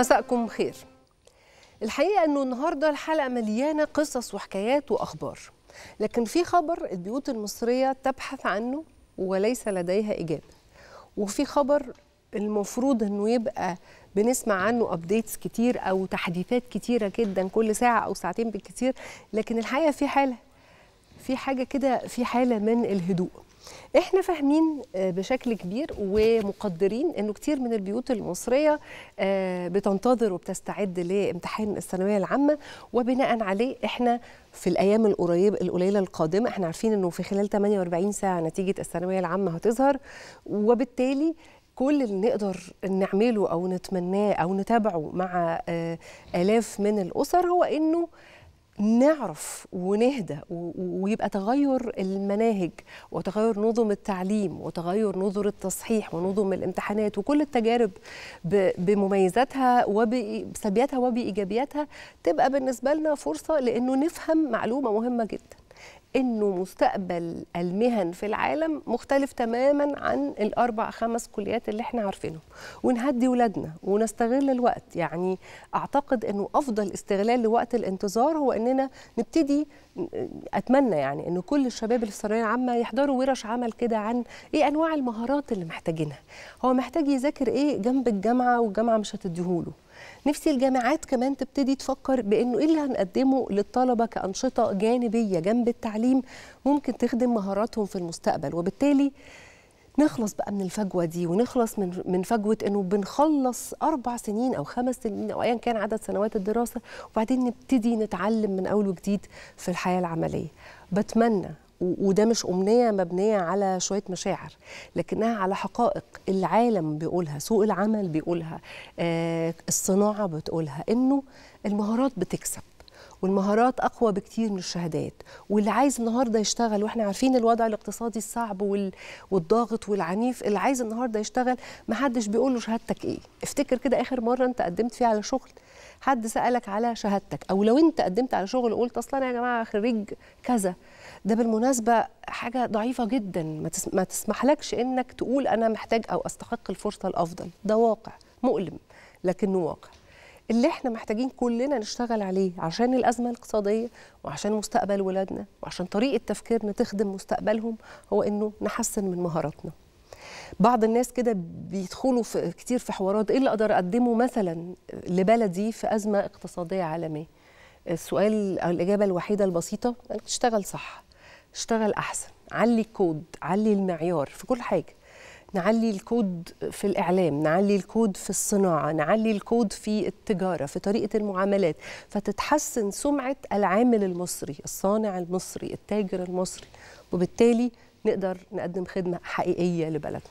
مساءكم خير. الحقيقة أنه النهاردة الحلقة مليانة قصص وحكايات وأخبار، لكن في خبر البيوت المصرية تبحث عنه وليس لديها إجابة، وفي خبر المفروض أنه يبقى بنسمع عنه أبديتس كتير أو تحديثات كتيرة جدا كل ساعة أو ساعتين بالكتير، لكن الحقيقة في حاجة كده، في حالة من الهدوء. احنا فاهمين بشكل كبير ومقدرين انه كتير من البيوت المصريه بتنتظر وبتستعد لامتحان الثانويه العامه، وبناء عليه احنا في الايام القليله القادمه احنا عارفين انه في خلال 48 ساعه نتيجه الثانويه العامه هتظهر، وبالتالي كل اللي نقدر نعمله او نتمناه او نتابعه مع آلاف من الاسر هو انه نعرف ونهدى ويبقى تغير المناهج وتغير نظم التعليم وتغير نظم التصحيح ونظم الامتحانات وكل التجارب بمميزاتها وبسلبياتها وبإيجابياتها تبقى بالنسبة لنا فرصة لأنه نفهم معلومة مهمة جدا، إنه مستقبل المهن في العالم مختلف تماما عن الأربع خمس كليات اللي احنا عارفينهم، ونهدي ولادنا ونستغل الوقت. يعني أعتقد إنه أفضل استغلال لوقت الانتظار هو إننا نبتدي، أتمنى يعني إنه كل الشباب اللي في الثانوية العامة يحضروا ورش عمل كده عن إيه أنواع المهارات اللي محتاجينها، هو محتاج يذاكر إيه جنب الجامعة والجامعة مش هتديهوله. نفسي الجامعات كمان تبتدي تفكر بأنه إيه اللي هنقدمه للطلبة كأنشطة جانبية جنب التعليم ممكن تخدم مهاراتهم في المستقبل، وبالتالي نخلص بقى من الفجوة دي ونخلص من فجوة أنه بنخلص 4 سنين أو 5 سنين أو أيا كان عدد سنوات الدراسة وبعدين نبتدي نتعلم من أول وجديد في الحياة العملية. بتمنى، وده مش أمنية مبنية على شوية مشاعر، لكنها على حقائق العالم بيقولها، سوق العمل بيقولها، الصناعة بتقولها، إنه المهارات بتكسب والمهارات أقوى بكتير من الشهادات، واللي عايز النهاردة يشتغل، وإحنا عارفين الوضع الاقتصادي الصعب والضاغط والعنيف، اللي عايز النهاردة يشتغل محدش بيقول له شهادتك إيه. افتكر كده آخر مرة أنت قدمت فيها على شغل حد سألك على شهادتك، أو لو أنت قدمت على شغل وقلت أصلا يا جماعة خريج كذا، ده بالمناسبة حاجة ضعيفة جدا ما تسمحلكش إنك تقول أنا محتاج أو أستحق الفرصة الأفضل. ده واقع مؤلم لكنه واقع اللي احنا محتاجين كلنا نشتغل عليه عشان الأزمة الاقتصادية وعشان مستقبل ولادنا وعشان طريقة تفكيرنا تخدم مستقبلهم، هو إنه نحسن من مهاراتنا. بعض الناس كده بيدخلوا كتير في حوارات إيه اللي أقدر أقدمه مثلا لبلدي في أزمة اقتصادية عالمية. السؤال أو الإجابة الوحيدة البسيطة إنك تشتغل صح، اشتغل أحسن، علي الكود، علي المعيار في كل حاجة، نعلي الكود في الإعلام، نعلي الكود في الصناعة، نعلي الكود في التجارة، في طريقة المعاملات، فتتحسن سمعة العامل المصري، الصانع المصري، التاجر المصري، وبالتالي نقدر نقدم خدمة حقيقية لبلدنا.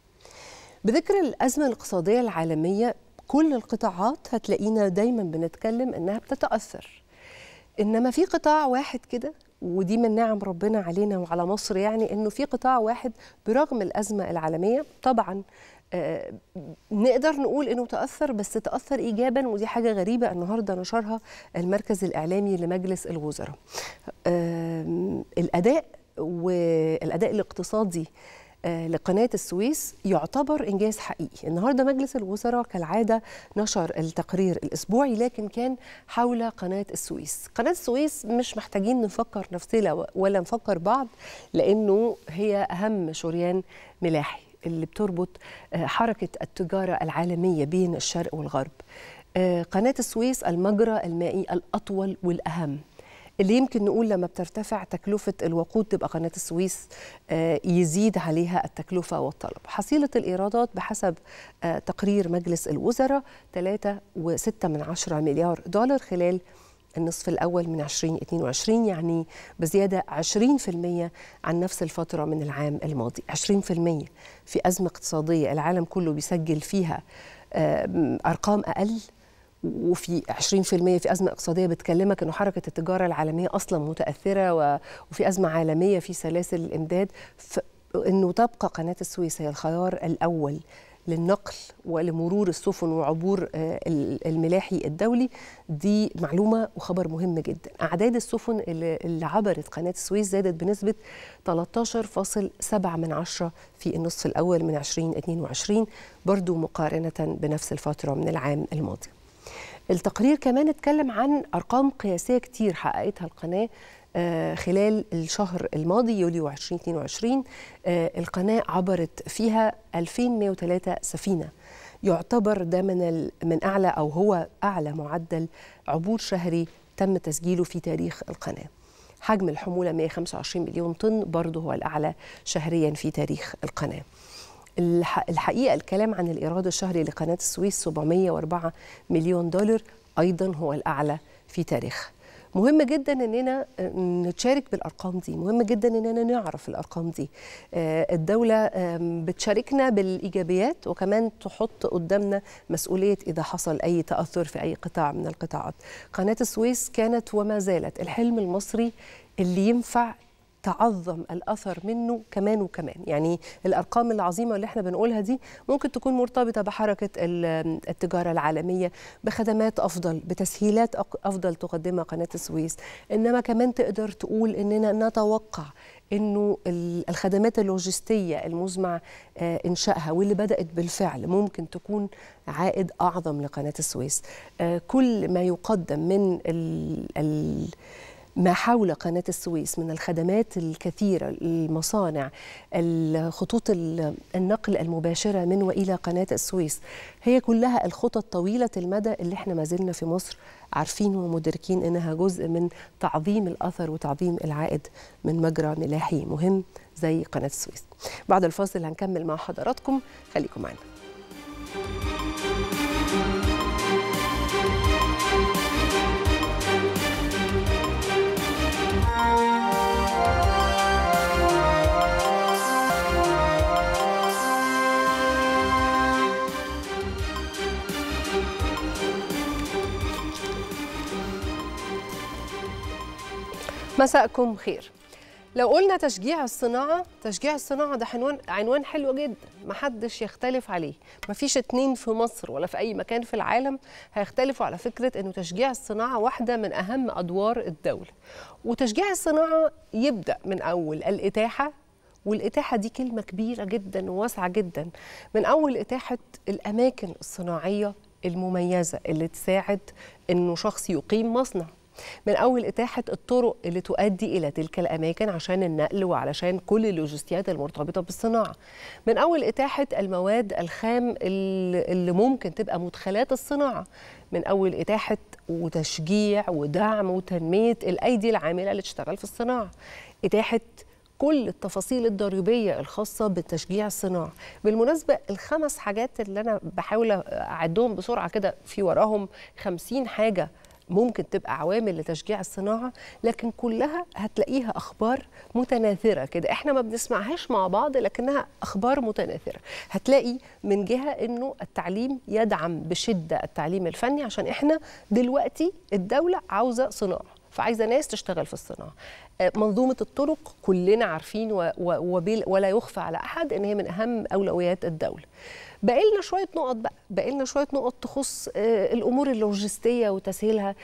بذكر الأزمة الاقتصادية العالمية كل القطاعات هتلاقينا دايما بنتكلم إنها بتتأثر، إنما في قطاع واحد كده، ودي من نعم ربنا علينا وعلى مصر، يعني إنه في قطاع واحد برغم الأزمة العالمية طبعا نقدر نقول إنه تأثر، بس تأثر إيجابا، ودي حاجة غريبة النهاردة نشرها المركز الإعلامي لمجلس الوزراء. الأداء الاقتصادي لقناة السويس يعتبر إنجاز حقيقي. النهاردة مجلس الوزراء كالعادة نشر التقرير الأسبوعي، لكن كان حول قناة السويس. قناة السويس مش محتاجين نفكر نفسنا ولا نفكر بعض، لأنه هي أهم شريان ملاحي اللي بتربط حركة التجارة العالمية بين الشرق والغرب. قناة السويس المجرى المائي الأطول والأهم، اللي يمكن نقول لما بترتفع تكلفة الوقود تبقى قناة السويس يزيد عليها التكلفة والطلب. حصيلة الإيرادات بحسب تقرير مجلس الوزراء 3.6 مليار دولار خلال النصف الأول من 2022، يعني بزيادة 20% عن نفس الفترة من العام الماضي. 20% في أزمة اقتصادية العالم كله بيسجل فيها أرقام أقل، وفي 20% في أزمة اقتصادية بتكلمك أنه حركة التجارة العالمية أصلا متأثرة، وفي أزمة عالمية في سلاسل الإمداد، أنه تبقى قناة السويس هي الخيار الأول للنقل ولمرور السفن وعبور الملاحي الدولي. دي معلومة وخبر مهم جدا. أعداد السفن اللي عبرت قناة السويس زادت بنسبة 13.7% في النصف الأول من 2022 برضو مقارنة بنفس الفترة من العام الماضي. التقرير كمان اتكلم عن أرقام قياسية كتير حققتها القناة خلال الشهر الماضي يوليو 2022. القناة عبرت فيها 2103 سفينة، يعتبر ده من أعلى أو هو أعلى معدل عبور شهري تم تسجيله في تاريخ القناة. حجم الحمولة 125 مليون طن، برضه هو الأعلى شهريا في تاريخ القناة. الحقيقة الكلام عن الإيراد الشهري لقناة السويس 704 مليون دولار، أيضا هو الأعلى في تاريخها. مهم جدا اننا نتشارك بالارقام دي، مهم جدا اننا نعرف الارقام دي. الدوله بتشاركنا بالايجابيات وكمان تحط قدامنا مسؤوليه اذا حصل اي تاثر في اي قطاع من القطاعات. قناه السويس كانت وما زالت الحلم المصري اللي ينفع تعظم الأثر منه كمان وكمان. يعني الأرقام العظيمة اللي احنا بنقولها دي ممكن تكون مرتبطة بحركة التجارة العالمية، بخدمات أفضل، بتسهيلات أفضل تقدمها قناة السويس، إنما كمان تقدر تقول إننا نتوقع إنه الخدمات اللوجستية المزمع إنشائها واللي بدأت بالفعل ممكن تكون عائد أعظم لقناة السويس. كل ما يقدم من ما حول قناة السويس من الخدمات الكثيرة، المصانع، الخطوط النقل المباشرة من وإلى قناة السويس، هي كلها الخطط طويلة المدى اللي احنا ما زلنا في مصر عارفين ومدركين إنها جزء من تعظيم الأثر وتعظيم العائد من مجرى ملاحي مهم زي قناة السويس. بعد الفاصل هنكمل مع حضراتكم، خليكم معنا. مساءكم خير. لو قلنا تشجيع الصناعة، تشجيع الصناعة ده عنوان حلو جدا محدش يختلف عليه. مفيش اتنين في مصر ولا في أي مكان في العالم هيختلفوا على فكرة أنه تشجيع الصناعة واحدة من أهم أدوار الدولة. وتشجيع الصناعة يبدأ من أول الإتاحة، والإتاحة دي كلمة كبيرة جدا وواسعة جدا، من أول إتاحة الأماكن الصناعية المميزة اللي تساعد أنه شخص يقيم مصنع، من أول إتاحة الطرق اللي تؤدي إلى تلك الأماكن عشان النقل وعلشان كل اللوجستيات المرتبطة بالصناعة، من أول إتاحة المواد الخام اللي ممكن تبقى مدخلات الصناعة، من أول إتاحة وتشجيع ودعم وتنمية الأيدي العاملة اللي تشتغل في الصناعة، إتاحة كل التفاصيل الضريبية الخاصة بتشجيع الصناعة. بالمناسبة الخمس حاجات اللي أنا بحاول أعدهم بسرعة كده في وراهم 50 حاجة ممكن تبقى عوامل لتشجيع الصناعة، لكن كلها هتلاقيها أخبار متناثرة كده، احنا ما بنسمعهاش مع بعض لكنها أخبار متناثرة. هتلاقي من جهة أنه التعليم يدعم بشدة التعليم الفني، عشان احنا دلوقتي الدولة عاوزة صناعة، فعايزة ناس تشتغل في الصناعة. منظومة الطرق كلنا عارفين ولا يخفى على أحد أن هي من أهم أولويات الدولة. بقالنا شوية نقط بقالنا شوية نقط تخص الأمور اللوجستية وتسهيلها،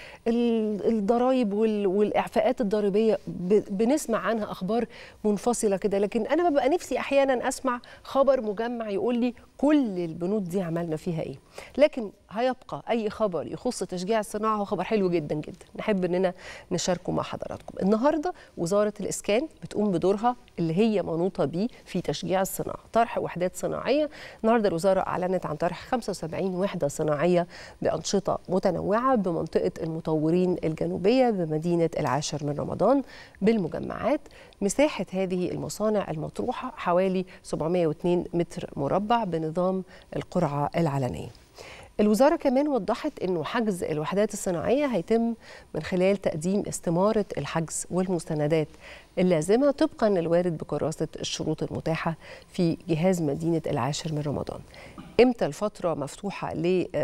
الضرائب والإعفاءات الضريبية بنسمع عنها أخبار منفصلة كده، لكن أنا ببقى نفسي أحيانا أسمع خبر مجمع يقول لي كل البنود دي عملنا فيها إيه. لكن هيبقى أي خبر يخص تشجيع الصناعة هو خبر حلو جدا جدا، نحب أننا نشاركه مع حضراتكم. النهاردة وزارة الإسكان بتقوم بدورها اللي هي منوطة بيه في تشجيع الصناعة، طرح وحدات صناعية. النهاردة الوزارة أعلنت عن طرح 75 وحدة صناعية بأنشطة متنوعة بمنطقة المطورين الجنوبية بمدينة العاشر من رمضان بالمجمعات. مساحة هذه المصانع المطروحة حوالي 702 متر مربع بنظام القرعة العلنية. الوزارة كمان وضحت أنه حجز الوحدات الصناعية هيتم من خلال تقديم استمارة الحجز والمستندات اللازمة طبقا للوارد بكراسة الشروط المتاحة في جهاز مدينة العاشر من رمضان. امتى الفترة مفتوحة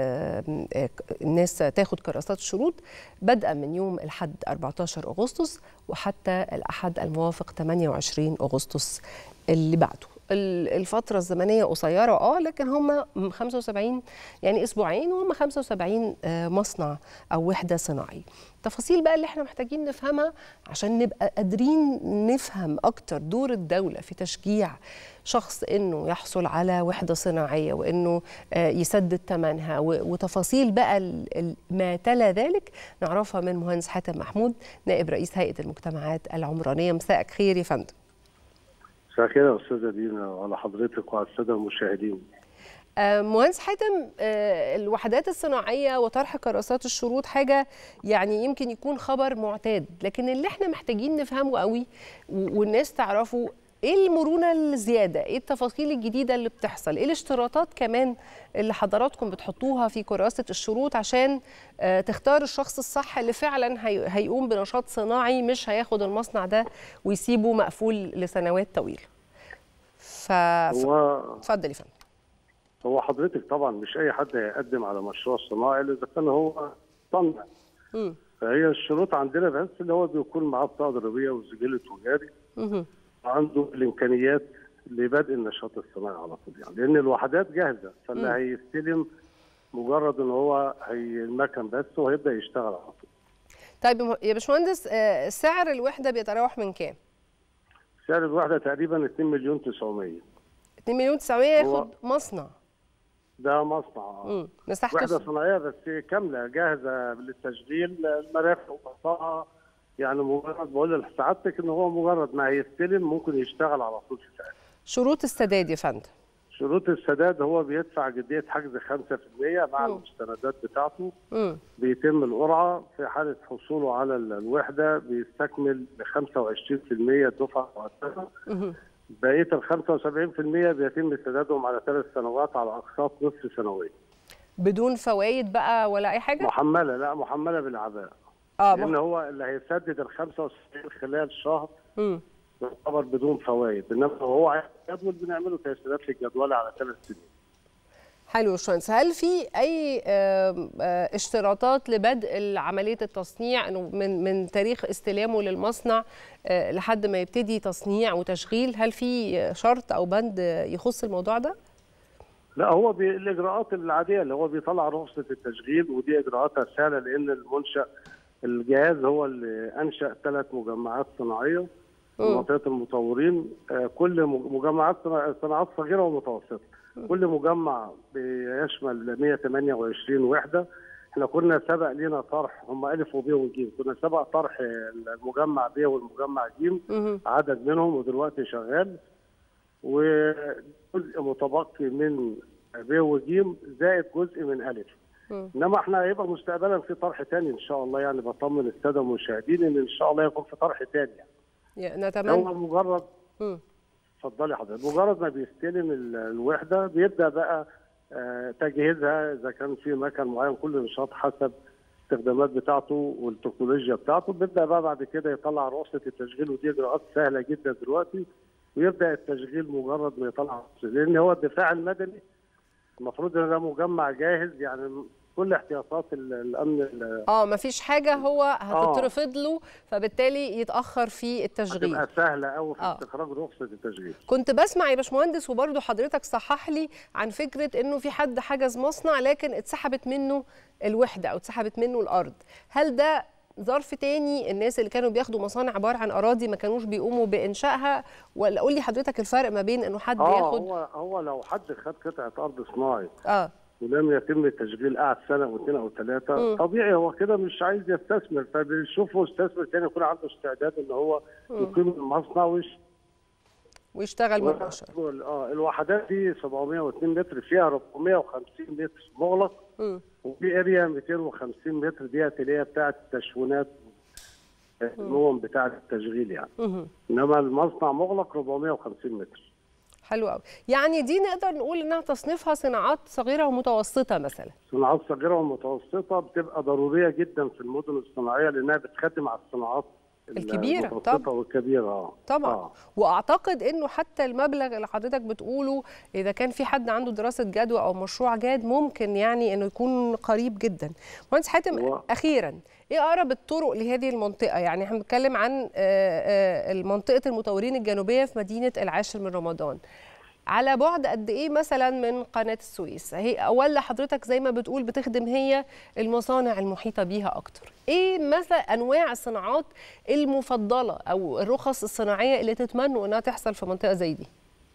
للناس تاخد كراسات الشروط؟ بدءا من يوم الأحد 14 أغسطس وحتى الأحد الموافق 28 أغسطس اللي بعده. الفترة الزمنية قصيرة لكن هم 75 يعني أسبوعين، وهم 75 مصنع أو وحدة صناعية. التفاصيل بقى اللي احنا محتاجين نفهمها عشان نبقى قادرين نفهم اكتر دور الدولة في تشجيع شخص انه يحصل على وحدة صناعية وانه يسدد ثمنها، وتفاصيل بقى ما تلا ذلك نعرفها من مهندس حاتم محمود نائب رئيس هيئة المجتمعات العمرانية. مساءك خير يا فندم. مساء الخير يا استاذة دينا وعلى حضرتك وعلى السادة المشاهدين. مهندس حاتم، الوحدات الصناعية وطرح كراسات الشروط حاجة يعني يمكن يكون خبر معتاد، لكن اللي احنا محتاجين نفهمه قوي والناس تعرفه ايه المرونة الزيادة، ايه التفاصيل الجديدة اللي بتحصل، ايه الاشتراطات كمان اللي حضراتكم بتحطوها في كراسة الشروط عشان تختار الشخص الصح اللي فعلا هيقوم بنشاط صناعي، مش هياخد المصنع ده ويسيبه مقفول لسنوات طويلة. اتفضل يا فندم. هو حضرتك طبعا مش اي حد هيقدم على مشروع صناعي اذا كان هو صنع. فهي الشروط عندنا بس اللي هو بيكون معاه بطاقه ضريبيه وسجل تجاري، عنده الامكانيات لبدء النشاط الصناعي على طول، يعني لان الوحدات جاهزه، فاللي هيستلم مجرد ان هو المكن بس وهيبدا يشتغل على طول. طيب يا باشمهندس، سعر الوحده بيتراوح من كام؟ سعر الوحده تقريبا 2,900,000. 2,900,000 ياخد مصنع؟ ده مصنع مساحته وحده صناعيه بس كامله جاهزه للتشغيل، المرافق وقطاعها، يعني مجرد بقول لسعادتك ان هو مجرد ما هيستلم ممكن يشتغل على طول في ساعتها. شروط السداد يا فندم؟ شروط السداد هو بيدفع جديه حجز 5% مع المستندات بتاعته. بيتم القرعه في حاله حصوله على الوحده بيستكمل ب 25% دفعه مؤسسه. بقيه ال 75% بيتم سدادهم على 3 سنوات على اقساط نصف سنويه. بدون فوائد بقى ولا اي حاجه؟ محمله، لا محمله بالعباء. لان هو اللي هيسدد ال 75 خلال شهر يعتبر بدون فوائد، انما لو هو عايز جدول بنعمله تيسيرات للجدول على 3 سنين. حلو يا باشمهندس، هل في اي اشتراطات لبدء عمليه التصنيع، انه من تاريخ استلامه للمصنع لحد ما يبتدي تصنيع وتشغيل، هل في شرط او بند يخص الموضوع ده؟ لا، هو الاجراءات العاديه اللي هو بيطلع رخصه التشغيل، ودي اجراءاتها سهله لان المنشأ الجهاز هو اللي انشأ 3 مجمعات صناعيه في منطقه المطورين. كل مجمعات صناعات صغيره ومتوسطه، كل مجمع بيشمل 128 وحده. احنا كنا سبق لنا طرح، هم الف وب وج، كنا سبق طرح المجمع ب والمجمع ج، عدد منهم ودلوقتي شغال، وجزء متبقي من ب وج زائد جزء من الف. انما احنا هيبقى مستقبلا في طرح ثاني ان شاء الله، يعني بطمن الساده المشاهدين ان شاء الله يكون في طرح ثاني. يعني نتمنى. هو مجرد اتفضلي حضرتك، مجرد ما بيستلم الوحده بيبدا بقى تجهيزها، اذا كان في مكان معين كل نشاط حسب الاستخدامات بتاعته والتكنولوجيا بتاعته، بيبدا بقى بعد كده يطلع رخصه التشغيل، ودي اجراءات سهله جدا دلوقتي، ويبدا التشغيل مجرد ما يطلع رخصه، لان هو الدفاع المدني المفروض ان ده مجمع جاهز، يعني كل احتياطات الامن. مفيش حاجه هو هتترفض له فبالتالي يتاخر في التشغيل. هتبقى سهله قوي في استخراج رخصه التشغيل. كنت بسمع يا باشمهندس، وبرضه حضرتك صحح لي عن فكره انه في حد حجز مصنع لكن اتسحبت منه الوحده او اتسحبت منه الارض، هل ده ظرف تاني الناس اللي كانوا بياخدوا مصانع عباره عن اراضي ما كانوش بيقوموا بانشائها، ولا قول لي حضرتك الفرق ما بين انه حد ياخد هو لو حد خد قطعه ارض صناعي ولم يتم التشغيل، قعد سنه او 2 أو 3، طبيعي هو كده مش عايز يستثمر، فبيشوفه مستثمر تاني يكون عنده استعداد ان هو يقيم المصنع ويشتغل مباشره. الوحدات دي 702 متر، فيها 450 متر مغلق، وفي اريا 250 متر ديت اللي هي بتاعه التشوينات النوم بتاعه التشغيل يعني. انما المصنع مغلق 450 متر. حلو قوي، يعني دي نقدر نقول انها تصنيفها صناعات صغيره ومتوسطه مثلا. صناعات صغيره ومتوسطه بتبقى ضروريه جدا في المدن الصناعيه لانها بتخدم على الصناعات الكبيره طبعا والكبيره طبعا. واعتقد انه حتى المبلغ اللي حضرتك بتقوله اذا كان في حد عنده دراسه جدوى او مشروع جاد ممكن يعني انه يكون قريب جدا. مهندس حاتم، اخيرا ايه اقرب الطرق لهذه المنطقه؟ يعني احنا بنتكلم عن منطقه المطورين الجنوبيه في مدينه العاشر من رمضان، على بعد قد ايه مثلا من قناه السويس؟ هي ولا حضرتك زي ما بتقول بتخدم هي المصانع المحيطه بيها اكتر؟ ايه مثلا انواع الصناعات المفضله او الرخص الصناعيه اللي تتمنوا انها تحصل في منطقه زي دي؟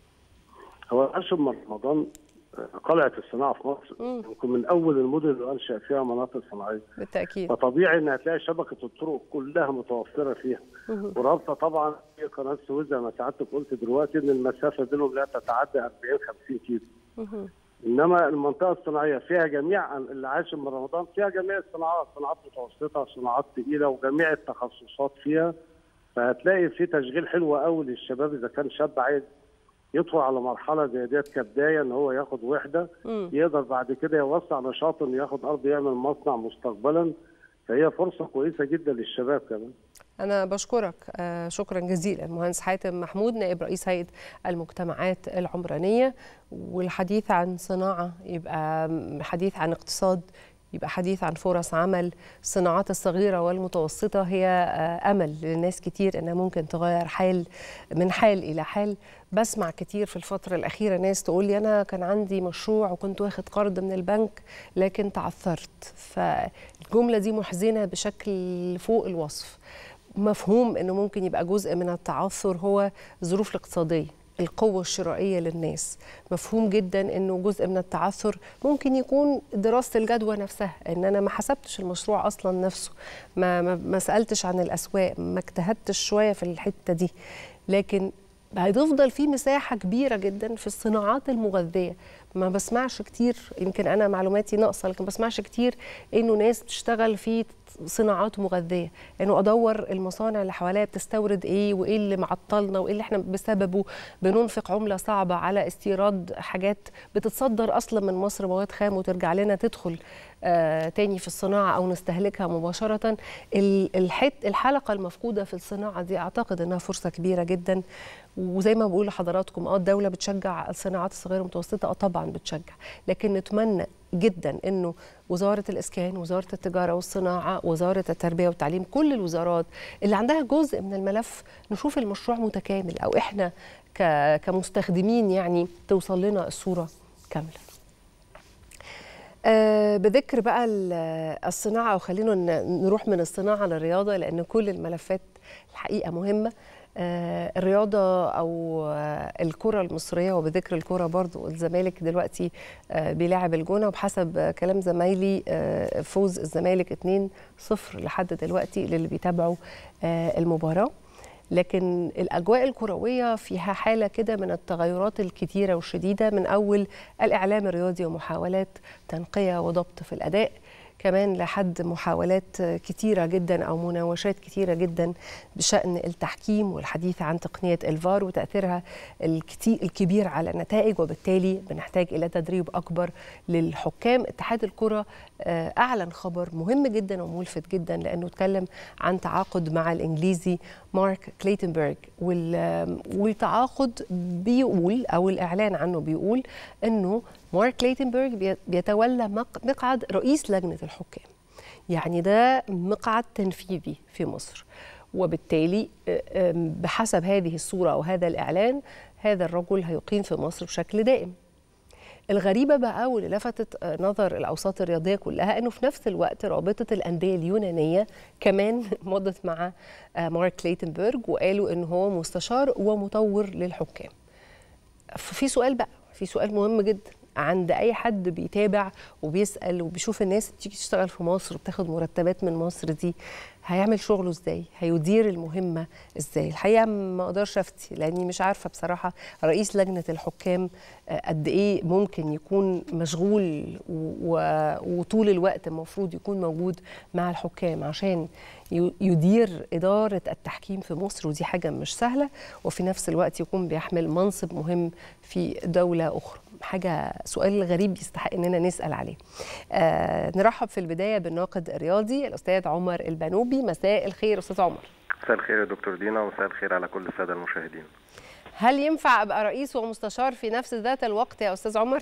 هو هاشم رمضان قلعه الصناعه في مصر، يمكن من اول المدن اللي انشا فيها مناطق صناعيه. بالتاكيد. فطبيعي ان هتلاقي شبكه الطرق كلها متوفره فيها، ورابطه طبعا في قناه السويس زي ما سعادتك قلت دلوقتي ان المسافه بينهم لا تتعدى 40 50 كيلو. انما المنطقه الصناعيه فيها جميع اللي عاش من رمضان، فيها جميع الصناعات، صناعات متوسطه، صناعات ثقيله، وجميع التخصصات فيها. فهتلاقي في تشغيل حلو قوي للشباب اذا كان شاب عايز يدخل على مرحله زي ديت كبدايه ان هو ياخد وحده، يقدر بعد كده يوسع نشاطه انه ياخد ارض يعمل مصنع مستقبلا. فهي فرصه كويسه جدا للشباب كمان. أنا بشكرك شكرا جزيلا مهندس حاتم محمود نائب رئيس هيئة المجتمعات العمرانية. والحديث عن صناعة يبقى حديث عن اقتصاد، يبقى حديث عن فرص عمل. الصناعات الصغيرة والمتوسطة هي أمل لناس كتير أنها ممكن تغير حال من حال إلى حال. بسمع كتير في الفترة الأخيرة ناس تقول لي أنا كان عندي مشروع وكنت واخد قرض من البنك لكن تعثرت. فالجملة دي محزنة بشكل فوق الوصف. مفهوم أنه ممكن يبقى جزء من التعثر هو الظروف الاقتصادية، القوة الشرائية للناس. مفهوم جدا أنه جزء من التعثر ممكن يكون دراسة الجدوى نفسها، أن أنا ما حسبتش المشروع أصلا نفسه، ما سألتش عن الأسواق، ما اجتهدتش شوية في الحتة دي. لكن هتفضل في مساحة كبيرة جدا في الصناعات المغذية. ما بسمعش كتير، يمكن أنا معلوماتي ناقصة، لكن بسمعش كتير إنه ناس بتشتغل في صناعات مغذية، إنه أدور المصانع اللي حواليا بتستورد إيه وإيه اللي معطلنا وإيه اللي إحنا بسببه بننفق عملة صعبة على استيراد حاجات بتتصدر أصلا من مصر، مواد خام، وترجع لنا تدخل تاني في الصناعة أو نستهلكها مباشرة. الحلقة المفقودة في الصناعة دي أعتقد أنها فرصة كبيرة جدا. وزي ما بقول لحضراتكم الدولة بتشجع الصناعات الصغيرة والمتوسطة، طبعا بتشجع، لكن نتمنى جدا انه وزارة الاسكان، وزارة التجارة والصناعة، وزارة التربية والتعليم، كل الوزارات اللي عندها جزء من الملف نشوف المشروع متكامل، او احنا كمستخدمين يعني توصل لنا الصورة كاملة. بذكر بقى الصناعة، وخلينا نروح من الصناعة للرياضة لأن كل الملفات الحقيقة مهمة. الرياضة أو الكرة المصرية، وبذكر الكرة برضو الزمالك دلوقتي بيلاعب الجونة، وبحسب كلام زمايلي فوز الزمالك 2-0 لحد دلوقتي للي بيتابعوا المباراة. لكن الأجواء الكروية فيها حالة كده من التغيرات الكتيرة والشديدة، من أول الإعلام الرياضي ومحاولات تنقية وضبط في الأداء، كمان لحد محاولات كتيرة جدا أو مناوشات كتيرة جدا بشأن التحكيم والحديث عن تقنية الفار وتأثيرها الكبير على النتائج، وبالتالي بنحتاج إلى تدريب أكبر للحكام. اتحاد الكرة أعلن خبر مهم جدا وملفت جدا، لأنه اتكلم عن تعاقد مع الإنجليزي مارك كليتنبرغ، والتعاقد بيقول أو الإعلان عنه بيقول أنه مارك كليتنبرغ بيتولى مقعد رئيس لجنة الحكام، يعني ده مقعد تنفيذي في مصر. وبالتالي بحسب هذه الصورة أو هذا الإعلان هذا الرجل هيقيم في مصر بشكل دائم. الغريبة بقى واللي لفتت نظر الأوساط الرياضية كلها أنه في نفس الوقت رابطة الأندية اليونانية كمان مضت مع مارك كليتنبرغ، وقالوا أنه هو مستشار ومطور للحكام. في سؤال بقى، في سؤال مهم جدا عند أي حد بيتابع وبيسأل وبيشوف الناس بتيجي تشتغل في مصر وبتاخد مرتبات من مصر دي، هيعمل شغله ازاي؟ هيدير المهمة ازاي؟ الحقيقة ما اقدرش افتي، لاني مش عارفة بصراحة رئيس لجنة الحكام قد ايه ممكن يكون مشغول وطول الوقت المفروض يكون موجود مع الحكام عشان يدير إدارة التحكيم في مصر، ودي حاجة مش سهلة، وفي نفس الوقت يكون بيحمل منصب مهم في دولة أخرى. حاجة سؤال غريب يستحق إننا نسأل عليه. نرحب في البداية بالناقد الرياضي الأستاذ عمر البنوبي. مساء الخير أستاذ عمر. مساء الخير يا دكتور دينا، ومساء الخير على كل السادة المشاهدين. هل ينفع أبقى رئيس ومستشار في نفس ذات الوقت يا أستاذ عمر؟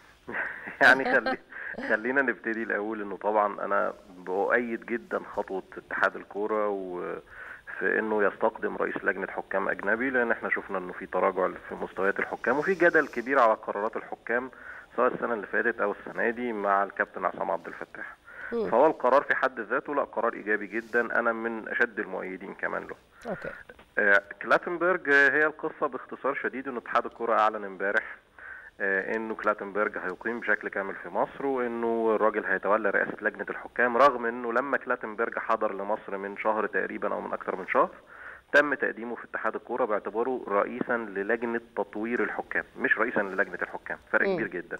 يعني خلينا نبتدي الأول إنه طبعا أنا بؤيد جدا خطوة اتحاد الكورة في انه يستقدم رئيس لجنه حكام اجنبي، لان احنا شفنا انه في تراجع في مستويات الحكام وفي جدل كبير على قرارات الحكام سواء السنه اللي فاتت او السنه دي مع الكابتن عصام عبد الفتاح. فهو القرار في حد ذاته لا قرار ايجابي جدا، انا من اشد المؤيدين كمان له. اوكي. كلاتنبرج هي القصه باختصار شديد انه اتحاد الكره اعلن امبارح انه كلاتنبرج هيقيم بشكل كامل في مصر، وانه الراجل هيتولى رئاسه لجنه الحكام، رغم انه لما كلاتنبرج حضر لمصر من شهر تقريبا او من اكثر من شهر تم تقديمه في اتحاد الكوره باعتباره رئيسا للجنه تطوير الحكام مش رئيسا للجنه الحكام، فرق كبير جدا.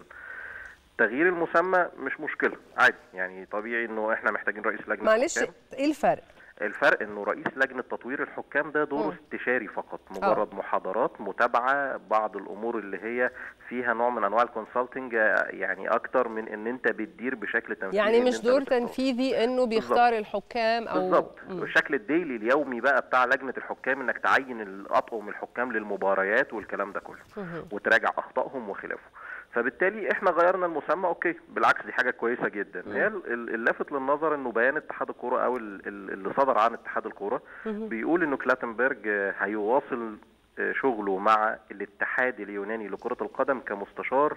تغيير المسمى مش مشكله، عادي يعني طبيعي انه احنا محتاجين رئيس لجنه معلش حكام. ايه الفرق؟ الفرق انه رئيس لجنه تطوير الحكام ده دوره استشاري فقط، مجرد محاضرات، متابعه، بعض الامور اللي هي فيها نوع من انواع الكونسلتنج، يعني اكتر من ان انت بتدير بشكل تنفيذي. يعني مش دور تنفيذي انه بيختار الحكام او بالظبط. الشكل الديلي اليومي بقى بتاع لجنه الحكام انك تعين الاطقم الحكام للمباريات والكلام ده كله وتراجع اخطائهم وخلافه. فبالتالي احنا غيرنا المسمى، اوكي بالعكس دي حاجه كويسه جدا. هي اللافت للنظر انه بيان اتحاد الكوره او اللي صدر عن اتحاد الكوره بيقول انه كلاتنبرج هيواصل شغله مع الاتحاد اليوناني لكره القدم كمستشار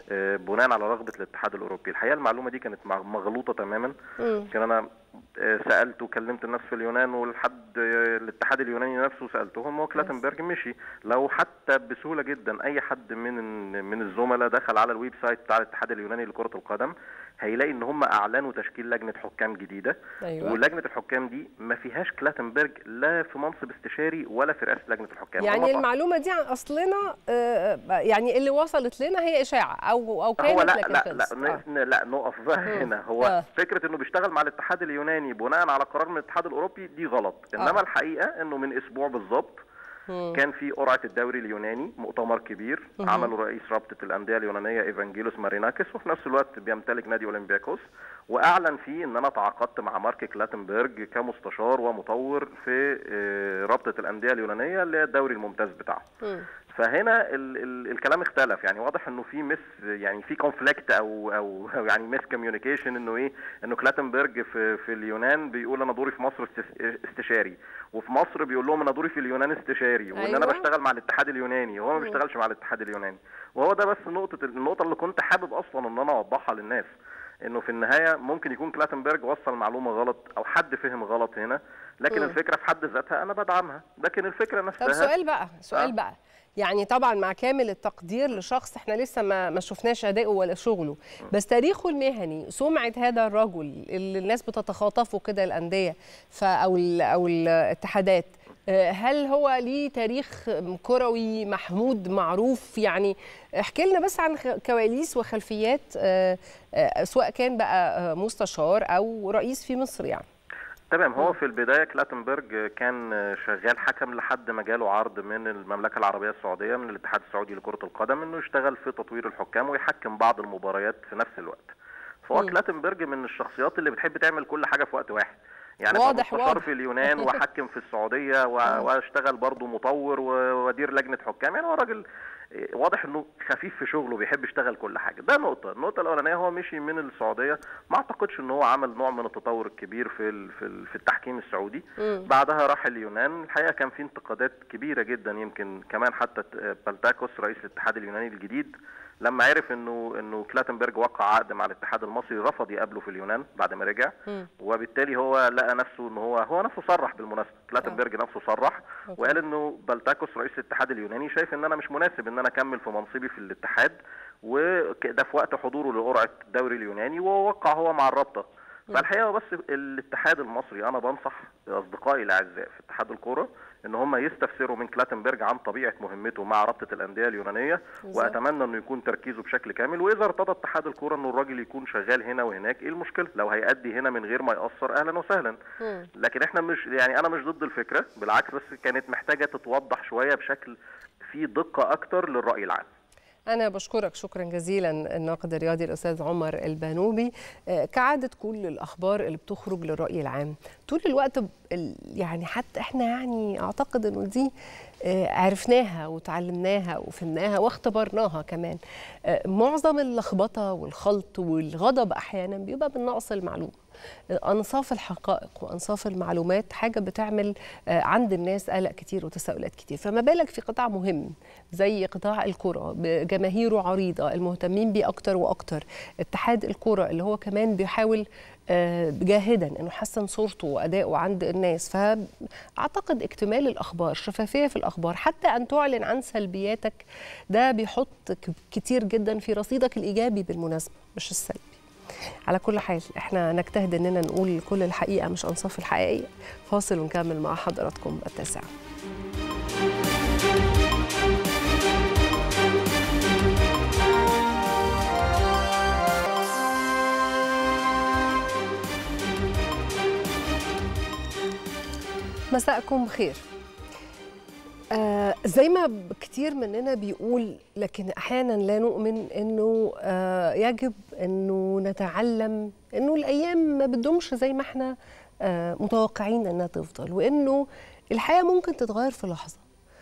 بناء على رغبه الاتحاد الاوروبي. الحقيقه المعلومه دي كانت مغلوطه تماما. كان انا سالت وكلمت الناس في اليونان ولحد الاتحاد اليوناني نفسه سالتهم، وكلاتنبرج مشي. لو حتى بسهوله جدا اي حد من الزملاء دخل على الويب سايت بتاع الاتحاد اليوناني لكره القدم هيلاقي ان هم اعلنوا تشكيل لجنه حكام جديده. أيوة. ولجنه الحكام دي ما فيهاش كلاتنبرج لا في منصب استشاري ولا في رئاسه لجنه الحكام. يعني المعلومه دي عن اصلنا يعني اللي وصلت لنا هي اشاعه او كانت هو لا لكن لا نقف بقى هنا. هو فكره انه بيشتغل مع الاتحاد اليوناني بناء على قرار من الاتحاد الاوروبي دي غلط. انما الحقيقه انه من اسبوع بالظبط كان في قرعه الدوري اليوناني مؤتمر كبير عمله رئيس رابطه الانديه اليونانيه ايفانجيلوس ماريناكس، وفي نفس الوقت بيمتلك نادي اولمبياكوس، واعلن فيه ان انا تعاقدت مع مارك كلاتنبرج كمستشار ومطور في رابطه الانديه اليونانيه اللي هي الدوري الممتاز بتاعه. فهنا الكلام اختلف، يعني واضح انه في يعني في كونفليكت او يعني ميس كوميونيكيشن، انه ايه، انه كلاتنبرج في اليونان بيقول انا دوري في مصر استشاري، وفي مصر بيقول لهم انا دوري في اليونان استشاري، وان انا بشتغل مع الاتحاد اليوناني وهو ما بيشتغلش مع الاتحاد اليوناني. وهو ده بس النقطه اللي كنت حابب اصلا ان انا اوضحها للناس، انه في النهايه ممكن يكون كلاتنبرج وصل معلومه غلط او حد فهم غلط هنا، لكن الفكره في حد ذاتها انا بدعمها، لكن الفكره نفسها. طب سؤال بقى يعني طبعا مع كامل التقدير لشخص احنا لسه ما شفناش اداؤه ولا شغله، بس تاريخه المهني، سمعه هذا الرجل اللي الناس بتتخاطفه كده الانديه او الاتحادات، هل هو ليه تاريخ كروي محمود معروف؟ يعني احكي لنا بس عن كواليس وخلفيات سواء كان بقى مستشار او رئيس في مصر يعني. تمام. هو في البدايه كلاتنبرج كان شغال حكم لحد ما جاله عرض من المملكه العربيه السعوديه من الاتحاد السعودي لكره القدم انه يشتغل في تطوير الحكام ويحكم بعض المباريات في نفس الوقت. فهو كلاتنبرج من الشخصيات اللي بتحب تعمل كل حاجه في وقت واحد، يعني مستشار في اليونان وحكم في السعوديه واشتغل برضه مطور وادير لجنه حكام. يعني هو راجل واضح انه خفيف في شغله، بيحب يشتغل كل حاجه. ده النقطه الاولانيه. هو مشي من السعوديه، ما اعتقدش ان هو عمل نوع من التطور الكبير في التحكيم السعودي. بعدها راح اليونان. الحقيقه كان في انتقادات كبيره جدا، يمكن كمان حتى بالتاكوس رئيس الاتحاد اليوناني الجديد لما عرف انه كلاتنبرج وقع عقد مع الاتحاد المصري رفض يقابله في اليونان بعد ما رجع. وبالتالي هو لقى نفسه ان هو نفسه صرح بالمناسبه، كلاتنبرج نفسه صرح وقال انه بالتاكوس رئيس الاتحاد اليوناني شايف ان انا مش مناسب ان انا اكمل في منصبي في الاتحاد، وده في وقت حضوره لقرعه الدوري اليوناني، ووقع هو مع الرابطه. فالحقيقه بس الاتحاد المصري انا بنصح اصدقائي الاعزاء في اتحاد الكوره ان هم يستفسروا من كلاتنبرج عن طبيعه مهمته مع رابطه الانديه اليونانيه، واتمنى انه يكون تركيزه بشكل كامل. واذا ارتضى اتحاد الكوره انه الراجل يكون شغال هنا وهناك، ايه المشكله؟ لو هيأدي هنا من غير ما يأثر اهلا وسهلا. لكن احنا مش يعني انا مش ضد الفكره، بالعكس، بس كانت محتاجه تتوضح شويه بشكل فيه دقه اكتر للرأي العام. أنا بشكرك شكرا جزيلا الناقد الرياضي الأستاذ عمر البانوبي. كعادة كل الأخبار اللي بتخرج للرأي العام طول الوقت، يعني حتى إحنا يعني أعتقد إنه دي عرفناها وتعلمناها وفهمناها واختبرناها كمان. معظم اللخبطة والخلط والغضب أحيانا بيبقى من نقص المعلومة. أنصاف الحقائق وأنصاف المعلومات حاجة بتعمل عند الناس قلق كتير وتساؤلات كتير، فما بالك في قطاع مهم زي قطاع الكرة بجماهيره عريضة المهتمين بيه أكتر وأكتر، اتحاد الكرة اللي هو كمان بيحاول جاهدا انه يحسن صورته وادائه عند الناس. فاعتقد اكتمال الاخبار، شفافيه في الاخبار، حتى ان تعلن عن سلبياتك، ده بيحط كتير جدا في رصيدك الايجابي بالمناسبه مش السلبي. على كل حال احنا نجتهد اننا نقول كل الحقيقه مش انصاف الحقيقيه. فاصل ونكمل مع حضراتكم التاسعة. مساءكم خير. زي ما كتير مننا بيقول، لكن احيانا لا نؤمن انه يجب انه نتعلم انه الايام ما بتدومش زي ما احنا متوقعين انها تفضل، وانه الحياه ممكن تتغير في لحظه.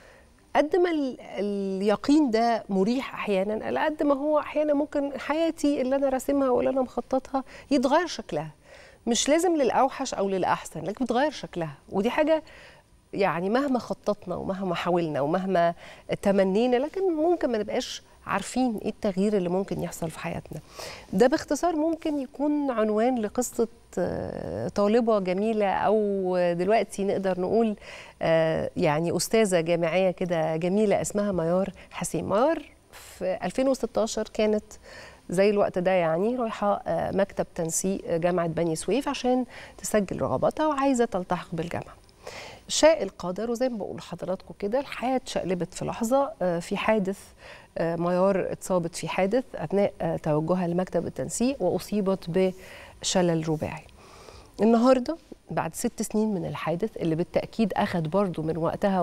قد ما اليقين ده مريح احيانا، على قد ما هو احيانا ممكن حياتي اللي انا راسمها واللي انا مخططها يتغير شكلها، مش لازم للأوحش أو للأحسن، لكن بتغير شكلها. ودي حاجة يعني مهما خططنا ومهما حاولنا ومهما تمنينا، لكن ممكن ما نبقاش عارفين ايه التغيير اللي ممكن يحصل في حياتنا. ده باختصار ممكن يكون عنوان لقصة طالبة جميلة، أو دلوقتي نقدر نقول يعني أستاذة جامعية كده جميلة اسمها ميار حسين. ميار في 2016 كانت زي الوقت ده يعني رايحة مكتب تنسيق جامعة بني سويف عشان تسجل رغباتها وعايزة تلتحق بالجامعة. شاء القدر، وزي ما بقول لحضراتكم كده الحياة اتشقلبت في لحظة في حادث. ميار اتصابت في حادث أثناء توجهها لمكتب التنسيق وأصيبت بشلل رباعي. النهاردة بعد 6 سنين من الحادث اللي بالتأكيد أخذ برضو من وقتها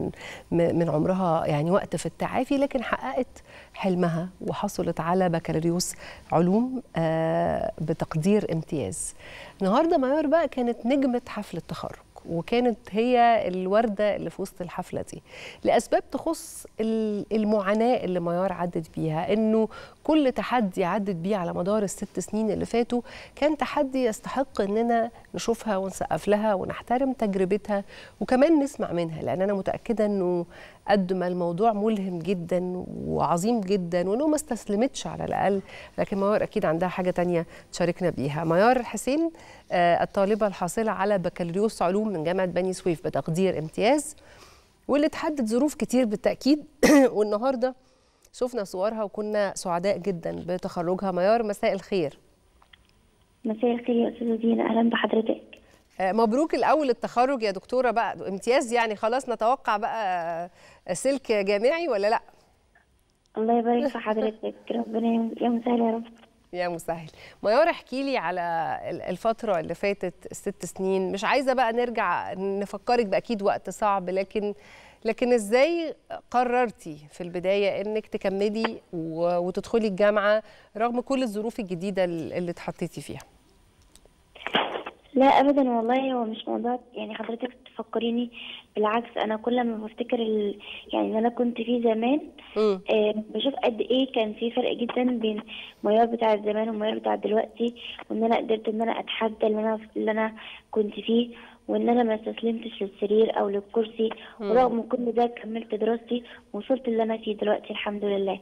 ومن عمرها يعني وقت في التعافي، لكن حققت حلمها وحصلت على بكالوريوس علوم بتقدير امتياز. النهاردة ميار بقى كانت نجمة حفل التخرج، وكانت هي الوردة اللي في وسط الحفلة دي لأسباب تخص المعاناة اللي ميار عدت بيها. إنه كل تحدي عدت بيه على مدار ال6 سنين اللي فاتوا كان تحدي يستحق إننا نشوفها ونسقف لها ونحترم تجربتها وكمان نسمع منها، لأن أنا متأكدة إنه قد ما الموضوع ملهم جدا وعظيم جدا وإنه ما استسلمتش على الأقل، لكن ميار أكيد عندها حاجة تانية تشاركنا بيها. ميار حسين الطالبة الحاصلة على بكالوريوس علوم من جامعة بني سويف بتقدير امتياز، واللي تحدد ظروف كتير بالتأكيد والنهاردة شفنا صورها وكنا سعداء جدا بتخرجها. ميار مساء الخير. مساء الخير يا أستاذة دينا، أهلا بحضرتك. مبروك الأول التخرج يا دكتورة، بقى امتياز يعني خلاص نتوقع بقى سلك جامعي ولا لأ؟ الله يبارك في حضرتك، ربنا يا مسهل يا رب. يا مسهل. ميار احكي لي على الفترة اللي فاتت 6 سنين، مش عايزة بقى نرجع نفكرك بأكيد وقت صعب، لكن ازاي قررتي في البداية انك تكملي وتدخلي الجامعة رغم كل الظروف الجديدة اللي اتحطيتي فيها؟ لا ابدا والله، هو مش موضوع يعني حضرتك تفكريني، بالعكس انا كل ما بفتكر يعني اللي انا كنت فيه زمان بشوف قد ايه كان في فرق جدا بين ميار بتاع زمان وميار بتاع دلوقتي، وان انا قدرت ان انا اتحدى اللي انا كنت فيه، وان انا ما استسلمتش للسرير او للكرسي، ورغم كل ده كملت دراستي ووصلت اللي انا فيه دلوقتي الحمد لله.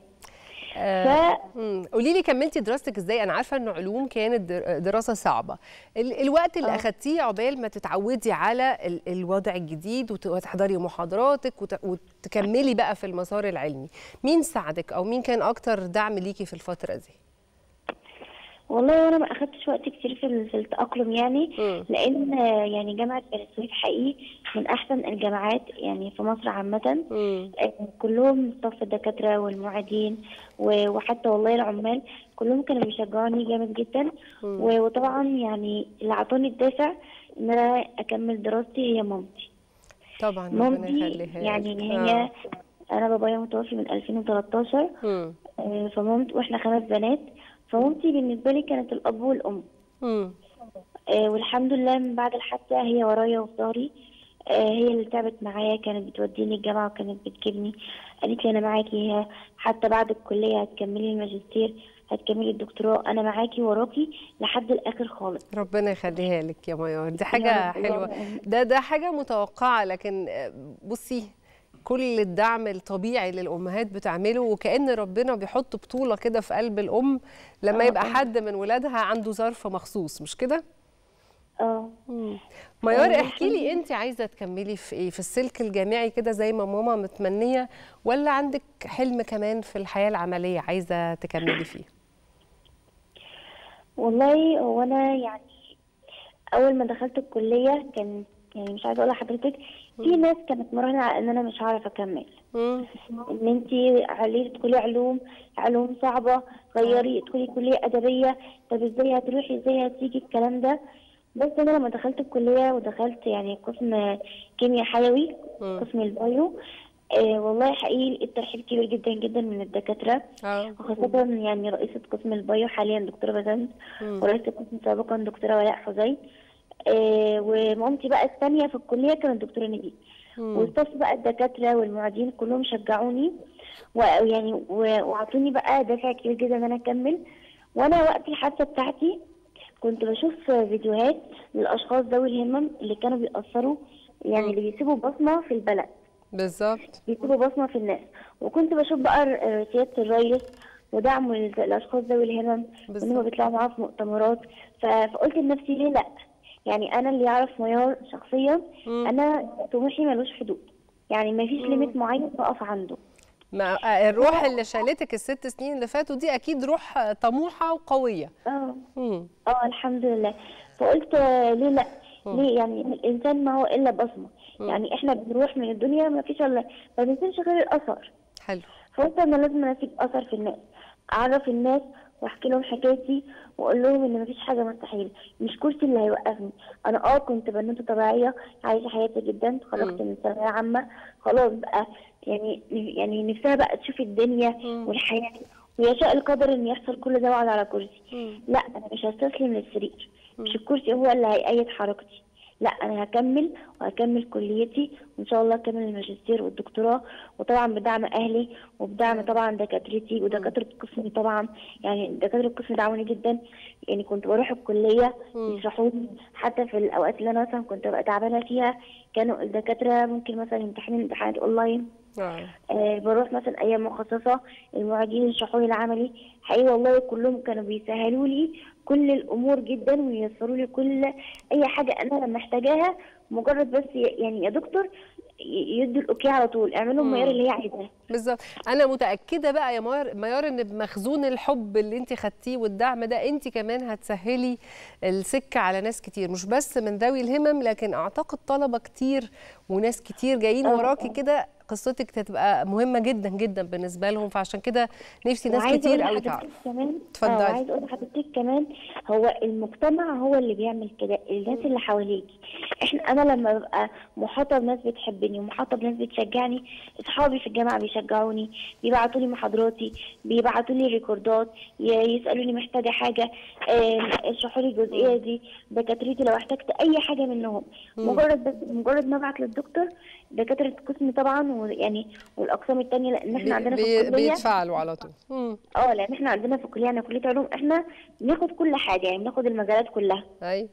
قولي لي كملتي دراستك ازاي؟ انا عارفه ان علوم كانت دراسه صعبه، الوقت اللي اخدتيه عقبال ما تتعودي على الوضع الجديد وتحضري محاضراتك وتكملي بقى في المسار العلمي، مين ساعدك او مين كان اكتر دعم ليكي في الفتره دي؟ والله انا ما اخدتش وقت كتير في التأقلم يعني لان يعني جامعة بني سويف حقيقي من احسن الجامعات يعني في مصر عامة. كلهم صف الدكاترة والمعيدين وحتى والله العمال كلهم كانوا بيشجعوني جامد جدا. وطبعا يعني اللي عطوني الدافع ان انا اكمل دراستي هي مامتي. طبعا مامتي يعني هي انا بابايا متوفي من 2013 فمامتي واحنا 5 بنات، فمامتي بالنسبه لي كانت الاب والام. والحمد لله من بعد الحادثه هي ورايا وفي ظهري. هي اللي تعبت معايا، كانت بتوديني الجامعة وكانت بتجيبني. قالت لي أنا معاكي حتى بعد الكلية، هتكملي الماجستير، هتكملي الدكتوراه، أنا معاكي وراكي لحد الآخر خالص. ربنا يخليها لك يا ميار، دي حاجة حلوة. ده حاجة متوقعة، لكن بصي كل الدعم الطبيعي للأمهات بتعمله، وكأن ربنا بيحط بطولة كده في قلب الأم لما يبقى حد من ولادها عنده ظرف مخصوص، مش كده؟ ميار احكي لي، انت عايزة تكملي في ايه؟ في السلك الجامعي كده زي ما ماما متمنية، ولا عندك حلم كمان في الحياة العملية عايزة تكملي فيه؟ والله هو أنا يعني أول ما دخلت الكلية كان يعني مش عايزة أقول لحضرتك، في ناس كانت مراهنة على إن أنا مش هعرف أكمل. إن أنت عليه تدخلي علوم صعبة، غيري ادخلي كلية أدبية، طب إزاي هتروحي، إزاي هتيجي الكلام ده. بس أنا لما دخلت الكلية ودخلت يعني قسم كيمياء حيوي، قسم البايو، والله حقيقي لقيت ترحيب كبير جدا جدا من الدكاترة، وخاصة يعني رئيسة قسم البايو حاليا دكتورة بسنت، ورئيسة القسم سابقا دكتورة ولاء حزين، ومامتي بقى الثانية في الكلية كانت دكتورة نبيل، والصف بقى الدكاترة والمعيدين كلهم شجعوني ويعني وعطوني بقى دافع كبير جدا ان انا اكمل. وانا وقت الحادثة بتاعتي كنت بشوف فيديوهات للاشخاص ذوي الهمم اللي كانوا بيأثروا، يعني اللي بيسيبوا بصمة في البلد، بالظبط بيسيبوا بصمة في الناس، وكنت بشوف بقى سيادة الرئيس ودعم الاشخاص ذوي الهمم وان هم بيطلعوا معاه في مؤتمرات. فقلت لنفسي ليه لا، يعني انا اللي يعرف ميار شخصيا انا طموحي ملوش حدود، يعني ما فيش ليميت معين بقف عنده. الروح اللي شالتك ال6 سنين اللي فاتوا دي اكيد روح طموحه وقويه. الحمد لله. فقلت ليه لا، ليه يعني الانسان ما هو الا بصمه، يعني احنا بنروح من الدنيا ما فيش الا ما بنسيبش غير الاثر. حلو. فقلت انا لازم اسيب اثر في الناس، اعرف الناس واحكي لهم حكايتي واقول لهم ان مفيش حاجه مستحيله، مش كرسي اللي هيوقفني. انا كنت بنوته طبيعيه عايشه حياتي جدا، خرجت من ثانويه عامه خلاص بقى، يعني نفسها بقى تشوف الدنيا والحياه، ويشاء القدر ان يحصل كل ده واقعد على كرسي. لا انا مش هستسلم للسرير، مش الكرسي هو اللي هيأيد حركتي، لا انا هكمل كليتي وان شاء الله اكمل الماجستير والدكتوراه، وطبعا بدعم اهلي وبدعم طبعا دكاترتي ودكاتره قسمي. طبعا يعني دكاتره القسم دعموني جدا، يعني كنت بروح الكليه يشرحوا لي، حتى في الاوقات اللي انا مثلا كنت ببقى تعبانه فيها كانوا الدكاتره ممكن مثلا يمتحنوا امتحانات اونلاين، بروح مثلا ايام مخصصه المعيدين يشرحوا لي العملي، حقيقي والله كلهم كانوا بيسهلوا لي كل الامور جدا وييسروا لي كل اي حاجه انا محتاجاها، مجرد بس يعني يا دكتور يدوا الاوكي على طول، اعملوا ميار اللي هي عايزاه. بالظبط. انا متاكده بقى يا ميار ان بمخزون الحب اللي انت خدتيه والدعم ده انت كمان هتسهلي السكه على ناس كتير، مش بس من ذوي الهمم، لكن اعتقد طلبه كتير وناس كتير جايين وراكي كده، قصتك هتبقى مهمه جدا جدا بالنسبه لهم، فعشان كده نفسي ناس كتير قوي تعرف. اتفضلي. عايز اقول لحضرتك كمان هو المجتمع هو اللي بيعمل كده، الناس اللي حواليكي. انا لما ببقى محاطه بناس بتحبني ومحاطه بناس بتشجعني، اصحابي في الجامعه بيشجعوني، بيبعتوا لي محاضراتي، بيبعتوا لي ريكوردات، يسالوني محتاجه حاجه، اشرحوا لي الجزئيه دي، دكاترتي لو احتجت اي حاجه منهم، مجرد ما ابعت للدكتور، دكاتره القسم طبعا ويعني والاقسام الثانيه، لان احنا عندنا في الكليه بيتفاعلوا على طول. لان احنا عندنا في الكليه، كليه علوم، احنا بناخد كل حاجه، يعني بناخد المجالات كلها. ايوه.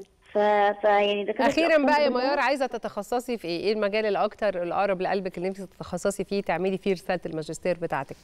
يعني اخيرا بقى يا ميار، عايزه تتخصصي في ايه المجال الاكثر الاقرب لقلبك اللي انت تتخصصي فيه تعملي فيه رساله الماجستير بتاعتك؟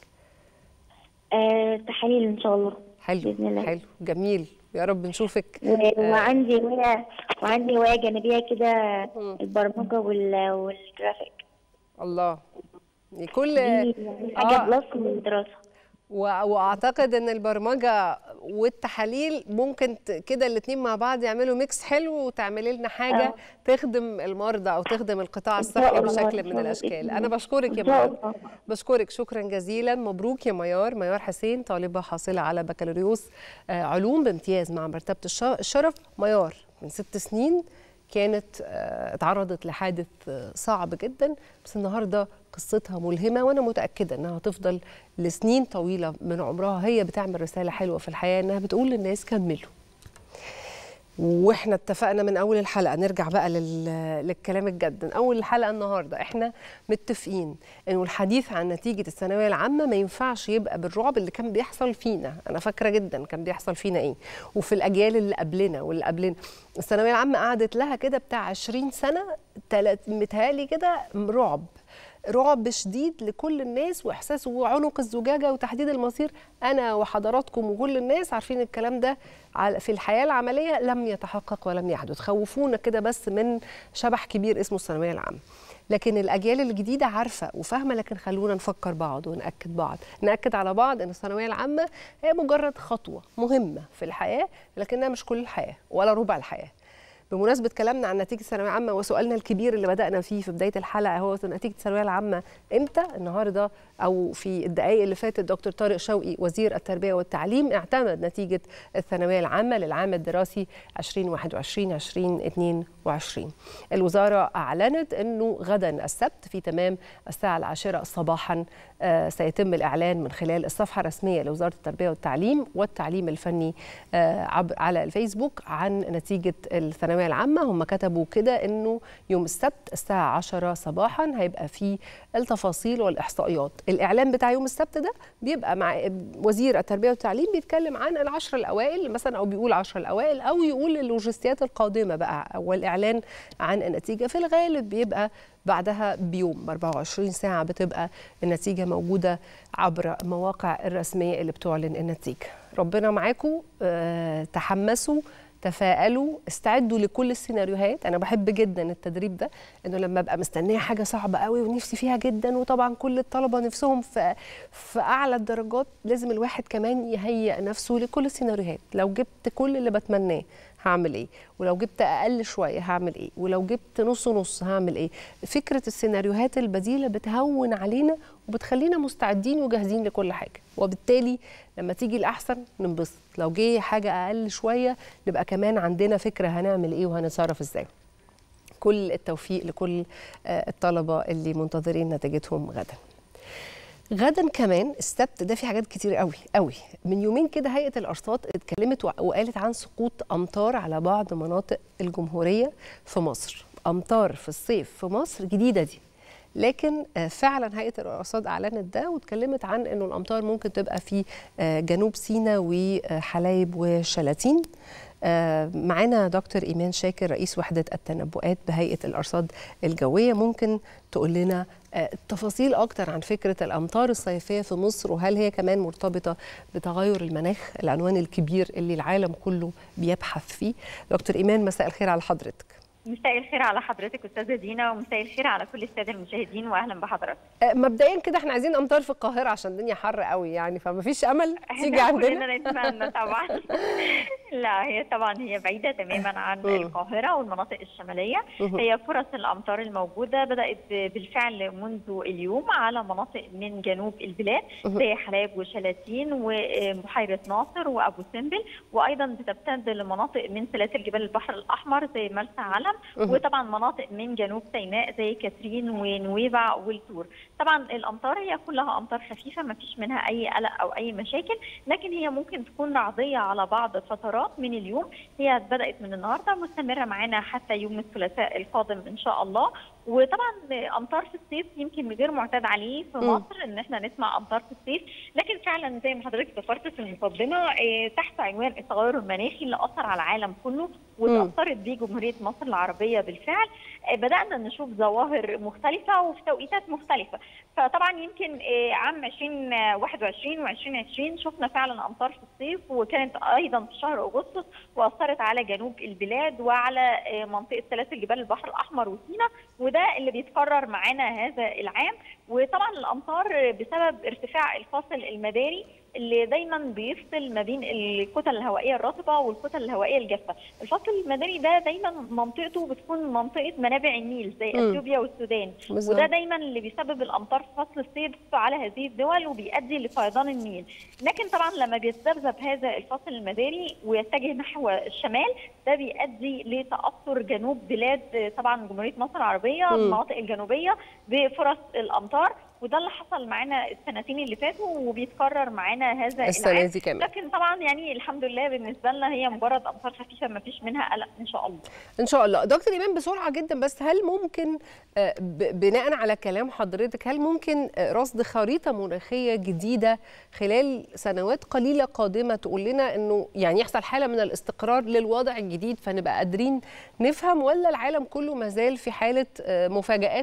تحاليل ان شاء الله. حلو بإذن الله. حلو جميل، يا رب نشوفك. وعندي هوايه جانبيه كده، البرمجه والجرافيك. الله، كل حاجه بلس من الدراسه. واعتقد ان البرمجه والتحاليل ممكن كده الاثنين مع بعض يعملوا ميكس حلو، وتعملي لنا حاجه تخدم المرضى او تخدم القطاع الصحي بشكل من الاشكال. انا بشكرك يا ميار، بشكرك شكرا جزيلا. مبروك يا ميار حسين، طالبه حاصله على بكالوريوس علوم بامتياز مع مرتبه الشرف. ميار من 6 سنين كانت اتعرضت لحادث صعب جدا، بس النهارده قصتها ملهمه، وانا متاكده انها هتفضل لسنين طويله من عمرها هي بتعمل رساله حلوه في الحياه، انها بتقول للناس كملوا. واحنا اتفقنا من اول الحلقه، نرجع بقى للكلام الجد. من اول الحلقه النهارده احنا متفقين انه الحديث عن نتيجه الثانويه العامه ما ينفعش يبقى بالرعب اللي كان بيحصل فينا. انا فاكره جدا كان بيحصل فينا ايه، وفي الاجيال اللي قبلنا واللي قبلنا. الثانويه العامه قعدت لها كده بتاع 20 سنه متهيألي كده رعب شديد لكل الناس، واحساس وعنق الزجاجه وتحديد المصير. انا وحضراتكم وكل الناس عارفين الكلام ده في الحياه العمليه لم يتحقق ولم يحدث. خوفونا كده بس من شبح كبير اسمه الثانويه العامه. لكن الاجيال الجديده عارفه وفاهمه، لكن خلونا نفكر بعض ناكد على بعض ان الثانويه العامه هي مجرد خطوه مهمه في الحياه، لكنها مش كل الحياه ولا ربع الحياه. بمناسبة كلامنا عن نتيجة الثانوية العامة وسؤالنا الكبير اللي بدأنا فيه في بداية الحلقة، هو نتيجة الثانوية العامة إمتى؟ النهاردة أو في الدقائق اللي فاتت دكتور طارق شوقي وزير التربية والتعليم اعتمد نتيجة الثانوية العامة للعام الدراسي 2021-2022. الوزارة أعلنت أنه غدا السبت في تمام الساعة 10 صباحا سيتم الإعلان من خلال الصفحة الرسمية لوزارة التربية والتعليم والتعليم الفني على الفيسبوك عن نتيجة الثانوية العامة. هم كتبوا كده أنه يوم السبت الساعة 10 صباحا هيبقى فيه التفاصيل والإحصائيات. الإعلان بتاع يوم السبت ده بيبقى مع وزير التربية والتعليم، بيتكلم عن ال10 الأوائل مثلا، أو بيقول 10 الأوائل، أو يقول اللوجستيات القادمة بقى. والإعلان عن النتيجة في الغالب بيبقى بعدها بيوم، ب 24 ساعة بتبقى النتيجة موجودة عبر المواقع الرسمية اللي بتعلن النتيجة. ربنا معاكم، تحمسوا، تفائلوا، استعدوا لكل السيناريوهات. انا بحب جدا التدريب ده، انه لما ابقى مستنيه حاجه صعبه قوي ونفسي فيها جدا، وطبعا كل الطلبه نفسهم في اعلى الدرجات، لازم الواحد كمان يهيئ نفسه لكل السيناريوهات. لو جبت كل اللي بتمناه هعمل ايه، ولو جبت اقل شويه هعمل ايه، ولو جبت نص نص هعمل ايه. فكره السيناريوهات البديله بتهون علينا وبتخلينا مستعدين وجاهزين لكل حاجه، وبالتالي لما تيجي الاحسن ننبسط، لو جه حاجه اقل شويه نبقى كمان عندنا فكره هنعمل ايه وهنتصرف ازاي. كل التوفيق لكل الطلبه اللي منتظرين نتيجتهم غدا كمان السبت ده في حاجات كتير قوي قوي. من يومين كده هيئة الأرصاد اتكلمت وقالت عن سقوط أمطار على بعض مناطق الجمهورية في مصر. أمطار في الصيف في مصر جديدة دي، لكن فعلا هيئة الأرصاد أعلنت ده واتكلمت عن أنه الأمطار ممكن تبقى في جنوب سيناء وحلايب وشلاتين. معانا دكتور إيمان شاكر رئيس وحدة التنبؤات بهيئة الأرصاد الجوية. ممكن تقول لنا تفاصيل أكتر عن فكرة الأمطار الصيفية في مصر، وهل هي كمان مرتبطة بتغير المناخ، العنوان الكبير اللي العالم كله بيبحث فيه؟ دكتور إيمان، مساء الخير على حضرتك. مساء الخير على حضرتك أستاذة دينا، ومساء الخير على كل السادة المشاهدين، وأهلا بحضرتك. مبدئيا كده احنا عايزين أمطار في القاهرة عشان الدنيا حر قوي يعني، فما فيش أمل تيجي عندنا؟ كلنا نتمنى طبعا. لا، هي طبعا هي بعيدة تماما عن القاهرة والمناطق الشمالية. هي فرص الأمطار الموجودة بدأت بالفعل منذ اليوم على مناطق من جنوب البلاد زي حلايب وشلاتين وبحيرة ناصر وأبو سمبل، وأيضا بتمتد لمناطق من سلاسل جبال البحر الأحمر زي مرسى علم، وطبعا مناطق من جنوب سيناء زي كاترين ونويبع والتور. طبعا الامطار هي كلها امطار خفيفه، ما فيش منها اي قلق او اي مشاكل، لكن هي ممكن تكون رعديه على بعض فترات من اليوم. هي بدات من النهارده مستمره معانا حتى يوم الثلاثاء القادم ان شاء الله. وطبعا امطار في الصيف يمكن غير معتاد عليه في مصر ان احنا نسمع امطار في الصيف، لكن فعلا زي ما حضرتك ذكرت في المقدمه تحت عنوان التغير المناخي اللي اثر على العالم كله وتاثرت بيه جمهوريه مصر العربيه بالفعل، بدانا نشوف ظواهر مختلفه وفي توقيتات مختلفه. فطبعا يمكن عام 2021 و2020 شفنا فعلا امطار في الصيف، وكانت ايضا في شهر اغسطس واثرت على جنوب البلاد وعلى منطقه سلاسل جبال البحر الاحمر وسيناء، وده اللي بيتكرر معانا هذا العام. وطبعا الامطار بسبب ارتفاع الفاصل المداري اللي دايما بيفصل ما بين الكتل الهوائيه الرطبه والكتل الهوائيه الجافه. الفصل المداري ده دايما منطقته بتكون منطقه منابع النيل زي اثيوبيا والسودان، وده دايما اللي بيسبب الامطار في فصل الصيف على هذه الدول وبيؤدي لفيضان النيل. لكن طبعا لما بيتذبذب هذا الفصل المداري ويتجه نحو الشمال، ده بيؤدي لتاثر جنوب بلاد طبعا جمهوريه مصر العربيه، المناطق الجنوبيه بفرص الامطار. وده اللي حصل معانا السنتين اللي فاتوا وبيتكرر معانا هذا السنه دي كمان. لكن طبعا يعني الحمد لله بالنسبه لنا هي مجرد امطار خفيفه ما فيش منها قلق ان شاء الله. ان شاء الله. دكتور ايمان بسرعه جدا بس، هل ممكن بناء على كلام حضرتك هل ممكن رصد خريطه مناخيه جديده خلال سنوات قليله قادمه تقول لنا انه يعني يحصل حاله من الاستقرار للوضع الجديد فنبقى قادرين نفهم، ولا العالم كله ما زال في حاله مفاجآت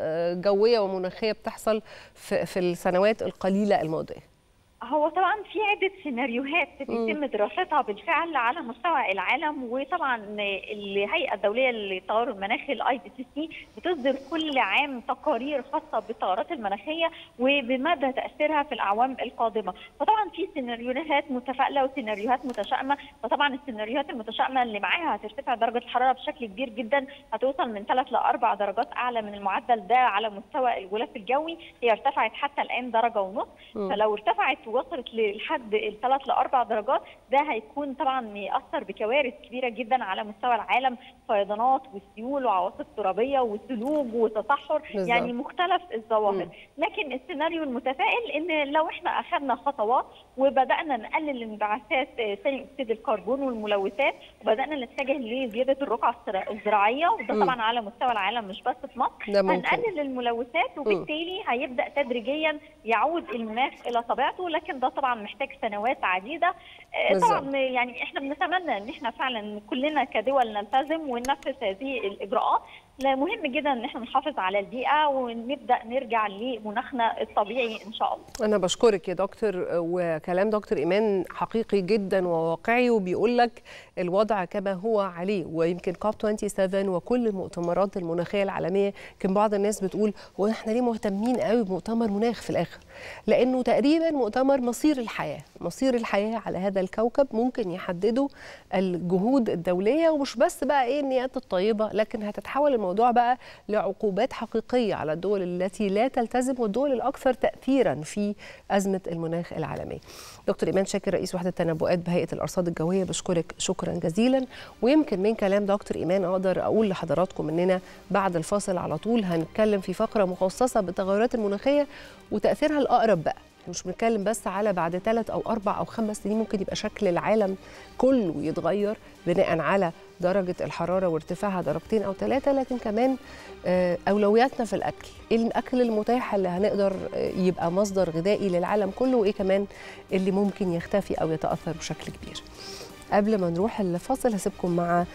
جويه ومناخيه بتحصل في السنوات القليله الماضيه؟ هو طبعا في عده سيناريوهات بيتم دراستها بالفعل على مستوى العالم، وطبعا الهيئه الدوليه للتغير المناخي IPCC بتصدر كل عام تقارير خاصه بالتغيرات المناخيه وبمدى تاثيرها في الاعوام القادمه. فطبعا في سيناريوهات متفائله وسيناريوهات متشائمه، فطبعا السيناريوهات المتشائمه اللي معاها هترتفع درجه الحراره بشكل كبير جدا، هتوصل من 3 ل 4 درجات اعلى من المعدل ده على مستوى الغلاف الجوي. هي ارتفعت حتى الان 1.5 درجة، فلو ارتفعت وصلت لحد 3 ل 4 درجات ده هيكون طبعا يأثر بكوارث كبيره جدا على مستوى العالم، فيضانات وسيول وعواصف ترابيه وثلوج وتصحر، يعني مختلف الظواهر. لكن السيناريو المتفائل ان لو احنا اخذنا خطوات وبدانا نقلل انبعاثات ثاني اكسيد الكربون والملوثات وبدانا نتجه لزياده الرقعه الزراعيه، وده طبعا على مستوى العالم مش بس في مصر، هنقلل الملوثات وبالتالي هيبدا تدريجيا يعود المناخ الى طبيعته. لكن ده طبعا محتاج سنوات عديده. طبعا يعني احنا بنتمنى ان احنا فعلا كلنا كدول نلتزم وننفذ هذه الاجراءات. مهم جدا ان احنا نحافظ على البيئه ونبدا نرجع لمناخنا الطبيعي ان شاء الله. انا بشكرك يا دكتور، وكلام دكتور ايمان حقيقي جدا وواقعي وبيقول لك الوضع كما هو عليه. ويمكن COP27 وكل المؤتمرات المناخيه العالميه كان بعض الناس بتقول هو احنا ليه مهتمين قوي بمؤتمر مناخ في الاخر؟ لانه تقريبا مؤتمر مصير الحياه، مصير الحياه على هذا الكوكب ممكن يحدده الجهود الدوليه، ومش بس بقى ايه النيات الطيبه، لكن هتتحول الموضوع بقى لعقوبات حقيقيه على الدول التي لا تلتزم والدول الاكثر تاثيرا في ازمه المناخ العالميه. دكتور ايمان شاكر رئيس وحده التنبؤات بهيئه الارصاد الجويه، بشكرك شكرا جزيلا. ويمكن من كلام دكتور ايمان اقدر اقول لحضراتكم اننا بعد الفاصل على طول هنتكلم في فقره مخصصه بالتغيرات المناخيه وتاثيرها الاقرب بقى. مش بنتكلم بس على بعد 3 أو 4 أو 5 سنين ممكن يبقى شكل العالم كله يتغير بناء على درجة الحرارة وارتفاعها 2 أو 3، لكن كمان أولوياتنا في الأكل، إيه الأكل المتاح اللي هنقدر يبقى مصدر غذائي للعالم كله، وإيه كمان اللي ممكن يختفي أو يتأثر بشكل كبير. قبل ما نروح الفاصل هسيبكم مع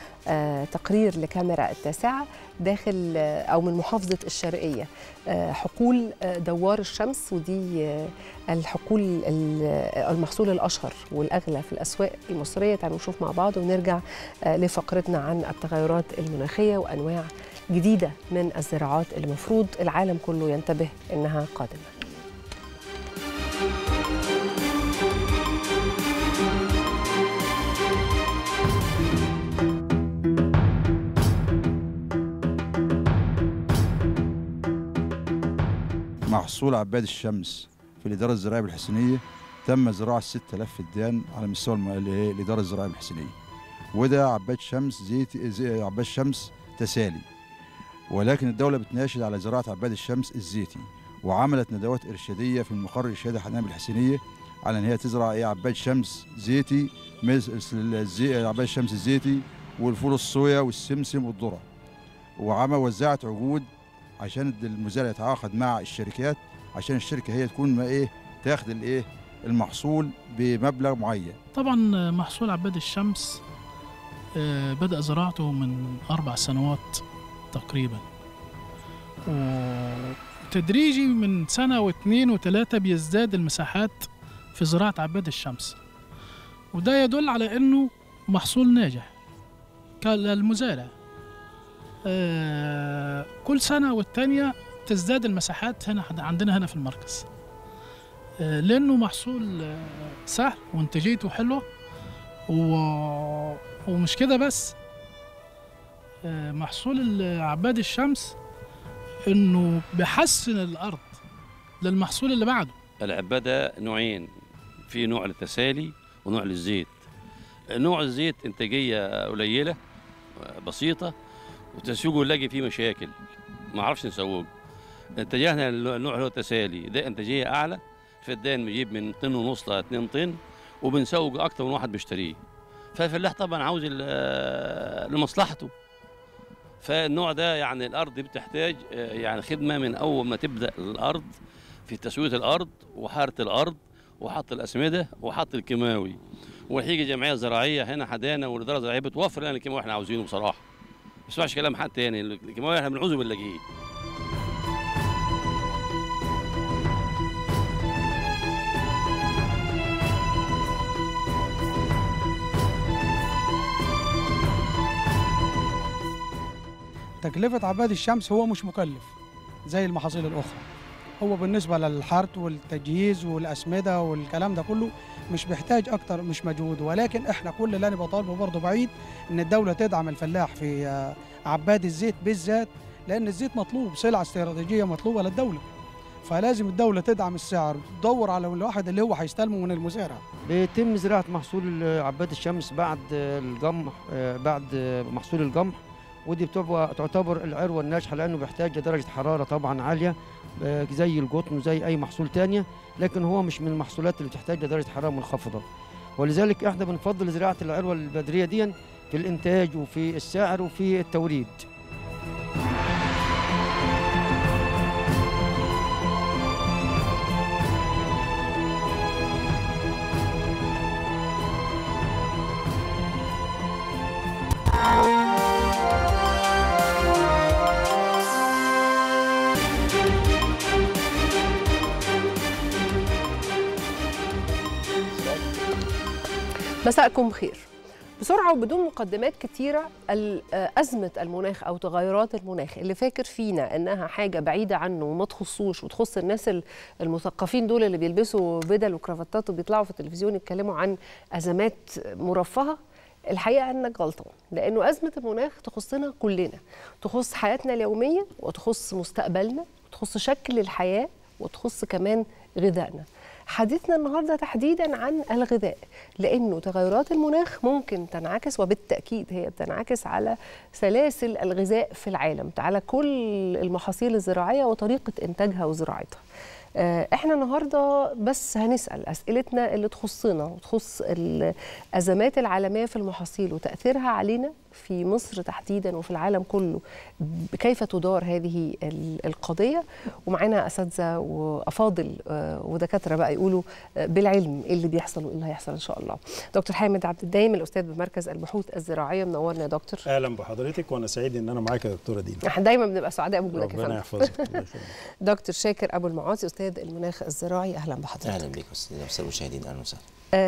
تقرير لكاميرا التاسعة داخل أو من محافظة الشرقية، حقول دوار الشمس، ودي الحقول المحصول الأشهر والأغلى في الأسواق المصرية. تعالوا نشوف مع بعض ونرجع لفقرتنا عن التغيرات المناخية وأنواع جديدة من الزراعات اللي المفروض العالم كله ينتبه إنها قادمة. محصول عباد الشمس في الإدارة الزراعية بالحسينية تم زراعة 6000 فدان على مستوى الإدارة الزراعية بالحسينية، وده عباد شمس عباد شمس تسالي. ولكن الدولة بتناشد على زراعة عباد الشمس الزيتي، وعملت ندوات إرشادية في المقر الإرشادي حنان بالحسينية على إن هي تزرع عباد شمس زيتي مثل عباد الشمس الزيتي والفول الصويا والسمسم والذرة، وزعت عقود عشان المزارع يتعاقد مع الشركات عشان الشركه هي تكون ما تاخد المحصول بمبلغ معين. طبعا محصول عباد الشمس بدأ زراعته من 4 سنوات تقريبا، وتدريجي من سنة و2 و3 بيزداد المساحات في زراعة عباد الشمس، وده يدل على انه محصول ناجح للمزارع. كل سنة والتانية تزداد المساحات هنا عندنا هنا في المركز، لأنه محصول سهل وانتاجيته حلوة، ومش كده بس، محصول عباد الشمس إنه بيحسن الأرض للمحصول اللي بعده. العبادة نوعين، في نوع للتسالي ونوع للزيت. نوع الزيت انتاجية قليلة بسيطة وتسويقه نلاقي فيه مشاكل، ما عرفش نسوق. اتجهنا للنوع اللي هو التسالي، ده انتاجيه اعلى. الفدان بيجيب من طن ونص ل 2 طن، وبنسوق اكتر من واحد بيشتريه. فالفلاح طبعا عاوز لمصلحته. فالنوع ده يعني الارض بتحتاج يعني خدمه من اول ما تبدا الارض في تسويه الارض وحاره الارض وحط الاسمده وحط الكيماوي. وهيجي جمعيه زراعيه هنا حدانا والاداره الزراعيه بتوفر لنا الكيماوي احنا عاوزينه بصراحه. ما تسمعش كلام حد تاني، الكيماوي احنا بنعوزه بنلاقيه. تكلفة عباد الشمس هو مش مكلف زي المحاصيل الأخرى. هو بالنسبة للحرث والتجهيز والأسمدة والكلام ده كله مش بيحتاج أكتر، مش مجهود. ولكن إحنا كل اللي أنا بطالبه برضه بعيد إن الدولة تدعم الفلاح في عباد الزيت بالذات، لأن الزيت مطلوب، سلعة استراتيجية مطلوبة للدولة. فلازم الدولة تدعم السعر، تدور على الواحد اللي هو هيستلمه من المزارع. بيتم زراعة محصول عباد الشمس بعد الجمح، بعد محصول الجمح، ودي تعتبر العروة الناجحة لأنه بيحتاج لدرجة حرارة طبعا عالية زي القطن وزي أي محصول تانية، لكن هو مش من المحصولات اللي بتحتاج لدرجة حرارة منخفضة. ولذلك احنا بنفضل زراعة العروة البدرية دي في الإنتاج وفي السعر وفي التوريد. مساءكم بخير. بسرعة وبدون مقدمات كتيرة، أزمة المناخ أو تغيرات المناخ اللي فاكر فينا أنها حاجة بعيدة عنه وما تخصوش وتخص الناس المثقفين دول اللي بيلبسوا بدل وكرافتات وبيطلعوا في التلفزيون يتكلموا عن أزمات مرفهة، الحقيقة أنك غلطان، لأنه أزمة المناخ تخصنا كلنا، تخص حياتنا اليومية وتخص مستقبلنا وتخص شكل الحياة وتخص كمان غذائنا. حديثنا النهارده تحديدا عن الغذاء، لانه تغيرات المناخ ممكن تنعكس، وبالتاكيد هي بتنعكس على سلاسل الغذاء في العالم، على كل المحاصيل الزراعيه وطريقه انتاجها وزراعتها. احنا النهارده بس هنسال اسئلتنا اللي تخصنا وتخص الازمات العالميه في المحاصيل وتاثيرها علينا في مصر تحديدا وفي العالم كله، كيف تدار هذه القضيه. ومعانا اساتذه وافاضل ودكاتره بقى يقولوا بالعلم ايه اللي بيحصل وايه اللي هيحصل ان شاء الله. دكتور حامد عبد الدايم، الاستاذ بمركز البحوث الزراعيه، منورنا يا دكتور. اهلا بحضرتك، وانا سعيد ان انا معاك يا دكتوره دينا. احنا دايما بنبقى سعداء بوجودك. ربنا يحفظك. دكتور شاكر ابو المعاصي، استاذ المناخ الزراعي، اهلا بحضرتك. اهلا بك استاذ المشاهدين، اهلا وسهلا.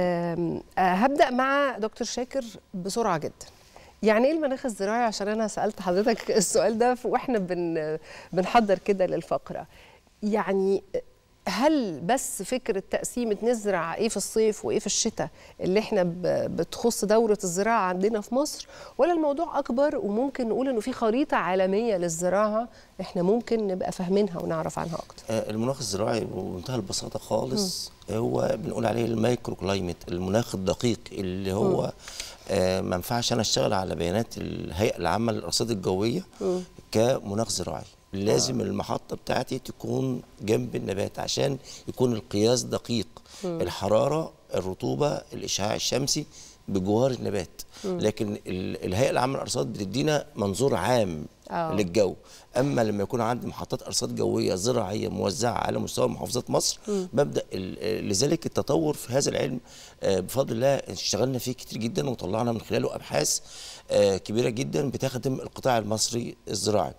هبدا مع دكتور شاكر بسرعه جدا. يعني ايه المناخ الزراعي؟ عشان انا سالت حضرتك السؤال ده واحنا بنحضر كده للفقره. يعني هل بس فكره تقسيمه نزرع ايه في الصيف وايه في الشتاء اللي احنا بتخص دوره الزراعه عندنا في مصر، ولا الموضوع اكبر وممكن نقول انه في خريطه عالميه للزراعه احنا ممكن نبقى فاهمينها ونعرف عنها اكتر؟ المناخ الزراعي بمنتهى البساطه خالص هو بنقول عليه المايكرو كلايمت، المناخ الدقيق اللي هو ما ينفعش انا اشتغل على بيانات الهيئه العامه للارصاد الجويه كمناخ زراعي. لازم المحطه بتاعتي تكون جنب النبات عشان يكون القياس دقيق. الحراره، الرطوبه، الاشعاع الشمسي بجوار النبات. لكن الهيئه العامه للارصاد بتدينا منظور عام للجو. اما لما يكون عندي محطات ارصاد جويه زراعيه موزعه على مستوى محافظات مصر ببدا لذلك التطور في هذا العلم بفضل الله اشتغلنا فيه كتير جدا وطلعنا من خلاله ابحاث كبيره جدا بتخدم القطاع المصري الزراعي.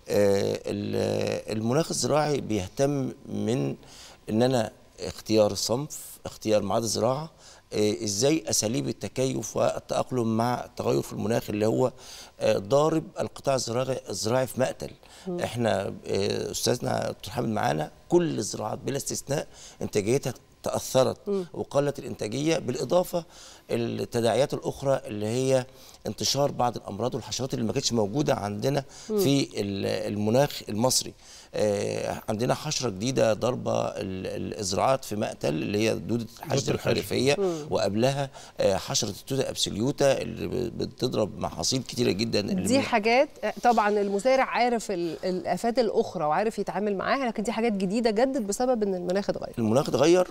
المناخ الزراعي بيهتم من ان انا اختيار الصنف، اختيار ميعاد الزراعه، ازاي اساليب التكيف والتاقلم مع التغير في المناخ اللي هو ضارب القطاع الزراعي في مقتل. احنا استاذنا دكتور حامد معانا كل الزراعات بلا استثناء انتاجيتها تاثرت وقلت الانتاجيه، بالاضافه التداعيات الاخرى اللي هي انتشار بعض الامراض والحشرات اللي ما كانتش موجوده عندنا في المناخ المصري. عندنا حشره جديده ضربه الزراعات في مقتل اللي هي دوده الحشد الخريفيه، وقبلها حشره التوتا ابسوليوتا اللي بتضرب محاصيل كتيره جدا. دي حاجات طبعا المزارع عارف الافات الاخرى وعارف يتعامل معاها، لكن دي حاجات جديده جدت بسبب ان المناخ اتغير. المناخ اتغير،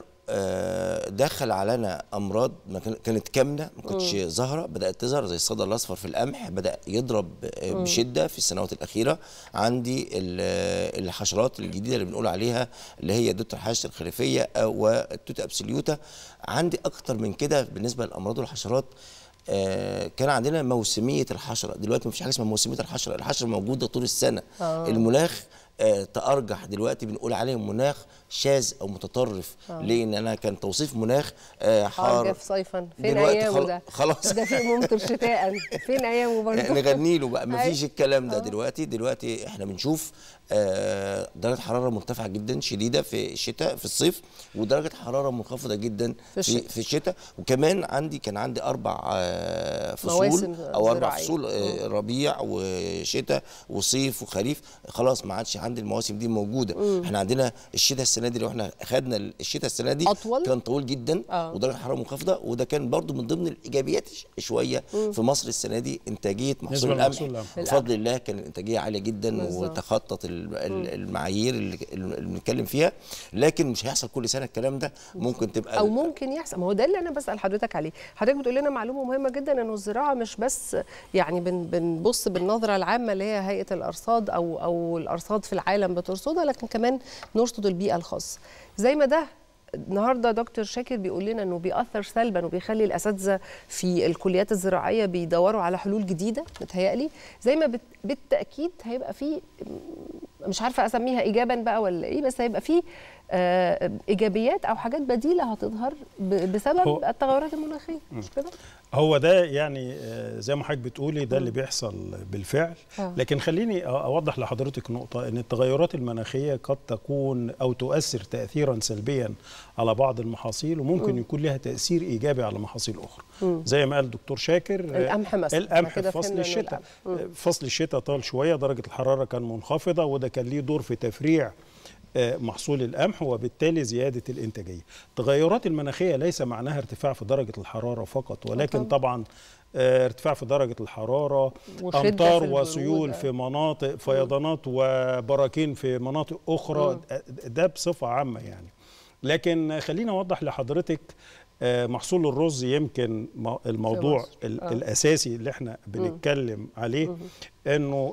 دخل علينا امراض كانت كامنه ما كانتش ظاهره، بدات تظهر زي الصدى الاصفر في القمح، بدا يضرب بشده في السنوات الاخيره. عندي الحشرات الجديده اللي بنقول عليها اللي هي دوده الحشد الخريفيه والتوتا ابسوليوتا. عندي اكتر من كده بالنسبه للامراض والحشرات. كان عندنا موسميه الحشره، دلوقتي ما فيش حاجه اسمها موسميه الحشره، الحشره موجوده طول السنه. المناخ تأرجح دلوقتي، بنقول عليه مناخ شاذ او متطرف. ليه؟ انا كان توصيف مناخ حار جاف صيفا، فين ايامه ده؟ خلاص ده في ممطر شتاء، فين ايامه برضه؟ نغني له بقى، مفيش الكلام ده دلوقتي احنا بنشوف درجه حراره مرتفعه جدا شديده في الشتاء في الصيف، ودرجه حراره منخفضه جدا في الشتاء. وكمان كان عندي 4 فصول او 4 فصول، ربيع وشتاء وصيف وخريف. خلاص ما عادش عندي المواسم دي موجوده. احنا عندنا الشتاء السنه دي، لو احنا اخذنا الشتاء السنه دي أطول. كان طويل جدا ودرجه حراره منخفضه، وده كان برضو من ضمن الايجابيات شويه في مصر السنه دي، انتاجيه محصول القمح بفضل الله كان الانتاجيه عاليه جدا وتخطط المعايير اللي بنتكلم فيها. لكن مش هيحصل كل سنه الكلام ده، ممكن تبقى او ممكن يحصل. ما هو ده اللي انا بسال حضرتك عليه. حضرتك بتقول لنا معلومه مهمه جدا، انه الزراعه مش بس يعني بنبص بالنظره العامه اللي هي هيئه الارصاد او الارصاد في العالم بترصدها، لكن كمان نرصد البيئه الخاصه. زي ما ده النهارده دكتور شاكر بيقول لنا انه بيأثر سلبا وبيخلي الاساتذه في الكليات الزراعيه بيدوروا على حلول جديده، متهيألي زي ما بالتاكيد هيبقى في، مش عارفه اسميها ايجابا بقى ولا ايه، بس هيبقى في ايجابيات او حاجات بديله هتظهر بسبب التغيرات المناخيه، مش كده؟ هو ده يعني زي ما حضرتك بتقولي ده اللي بيحصل بالفعل. لكن خليني اوضح لحضرتك نقطه، ان التغيرات المناخيه قد تكون او تؤثر تاثيرا سلبيا على بعض المحاصيل، وممكن يكون لها تاثير ايجابي على محاصيل اخرى. زي ما قال الدكتور شاكر، القمح مثلا، القمح في فصل الشتاء، فصل الشتاء طال شويه، درجه الحراره كان منخفضه، وده كان ليه دور في تفريع محصول القمح وبالتالي زيادة الإنتاجية. التغيرات المناخية ليس معناها ارتفاع في درجة الحرارة فقط، ولكن طبعا ارتفاع في درجة الحرارة، أمطار وسيول في مناطق، فيضانات وبراكين في مناطق أخرى، ده بصفة عامة يعني. لكن خلينا أوضح لحضرتك محصول الرز، يمكن الموضوع الأساسي اللي احنا بنتكلم عليه، أنه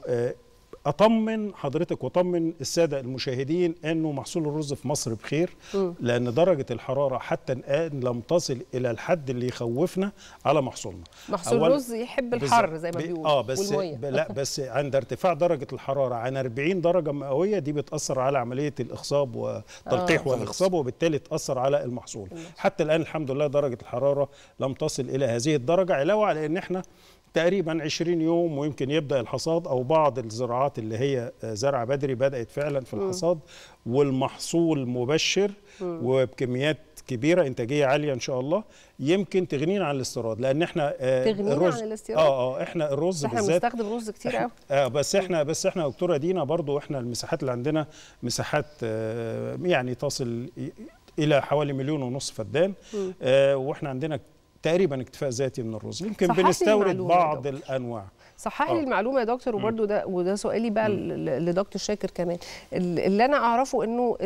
أطمن حضرتك وأطمن السادة المشاهدين أنه محصول الرز في مصر بخير، لأن درجة الحرارة حتى الآن لم تصل إلى الحد اللي يخوفنا على محصولنا. محصول الرز يحب الحر زي ما بيقولوا، بس لا، بس عند ارتفاع درجة الحرارة عن 40 درجة مئوية دي بتأثر على عملية الإخصاب والتلقيح والإخصاب، وبالتالي تأثر على المحصول. حتى الآن الحمد لله درجة الحرارة لم تصل إلى هذه الدرجة، علاوة على أن احنا تقريبا 20 يوم ويمكن يبدأ الحصاد، أو بعض الزراعات اللي هي زرع بدري بدأت فعلا في الحصاد، والمحصول مبشر وبكميات كبيرة إنتاجية عالية إن شاء الله، يمكن تغنينا عن الاستيراد، لأن احنا تغنينا عن الاستيراد. احنا الرز احنا بنستخدم رز كتير قوي. بس احنا دكتورة دينا برضو احنا المساحات اللي عندنا مساحات يعني تصل إلى حوالي 1.5 مليون فدان، واحنا عندنا تقريبا اكتفاء ذاتي من الرز، يمكن بنستورد بعض الانواع. صحح لي المعلومه يا دكتور، وبرده وده سؤالي بقى لدكتور شاكر كمان. اللي انا اعرفه انه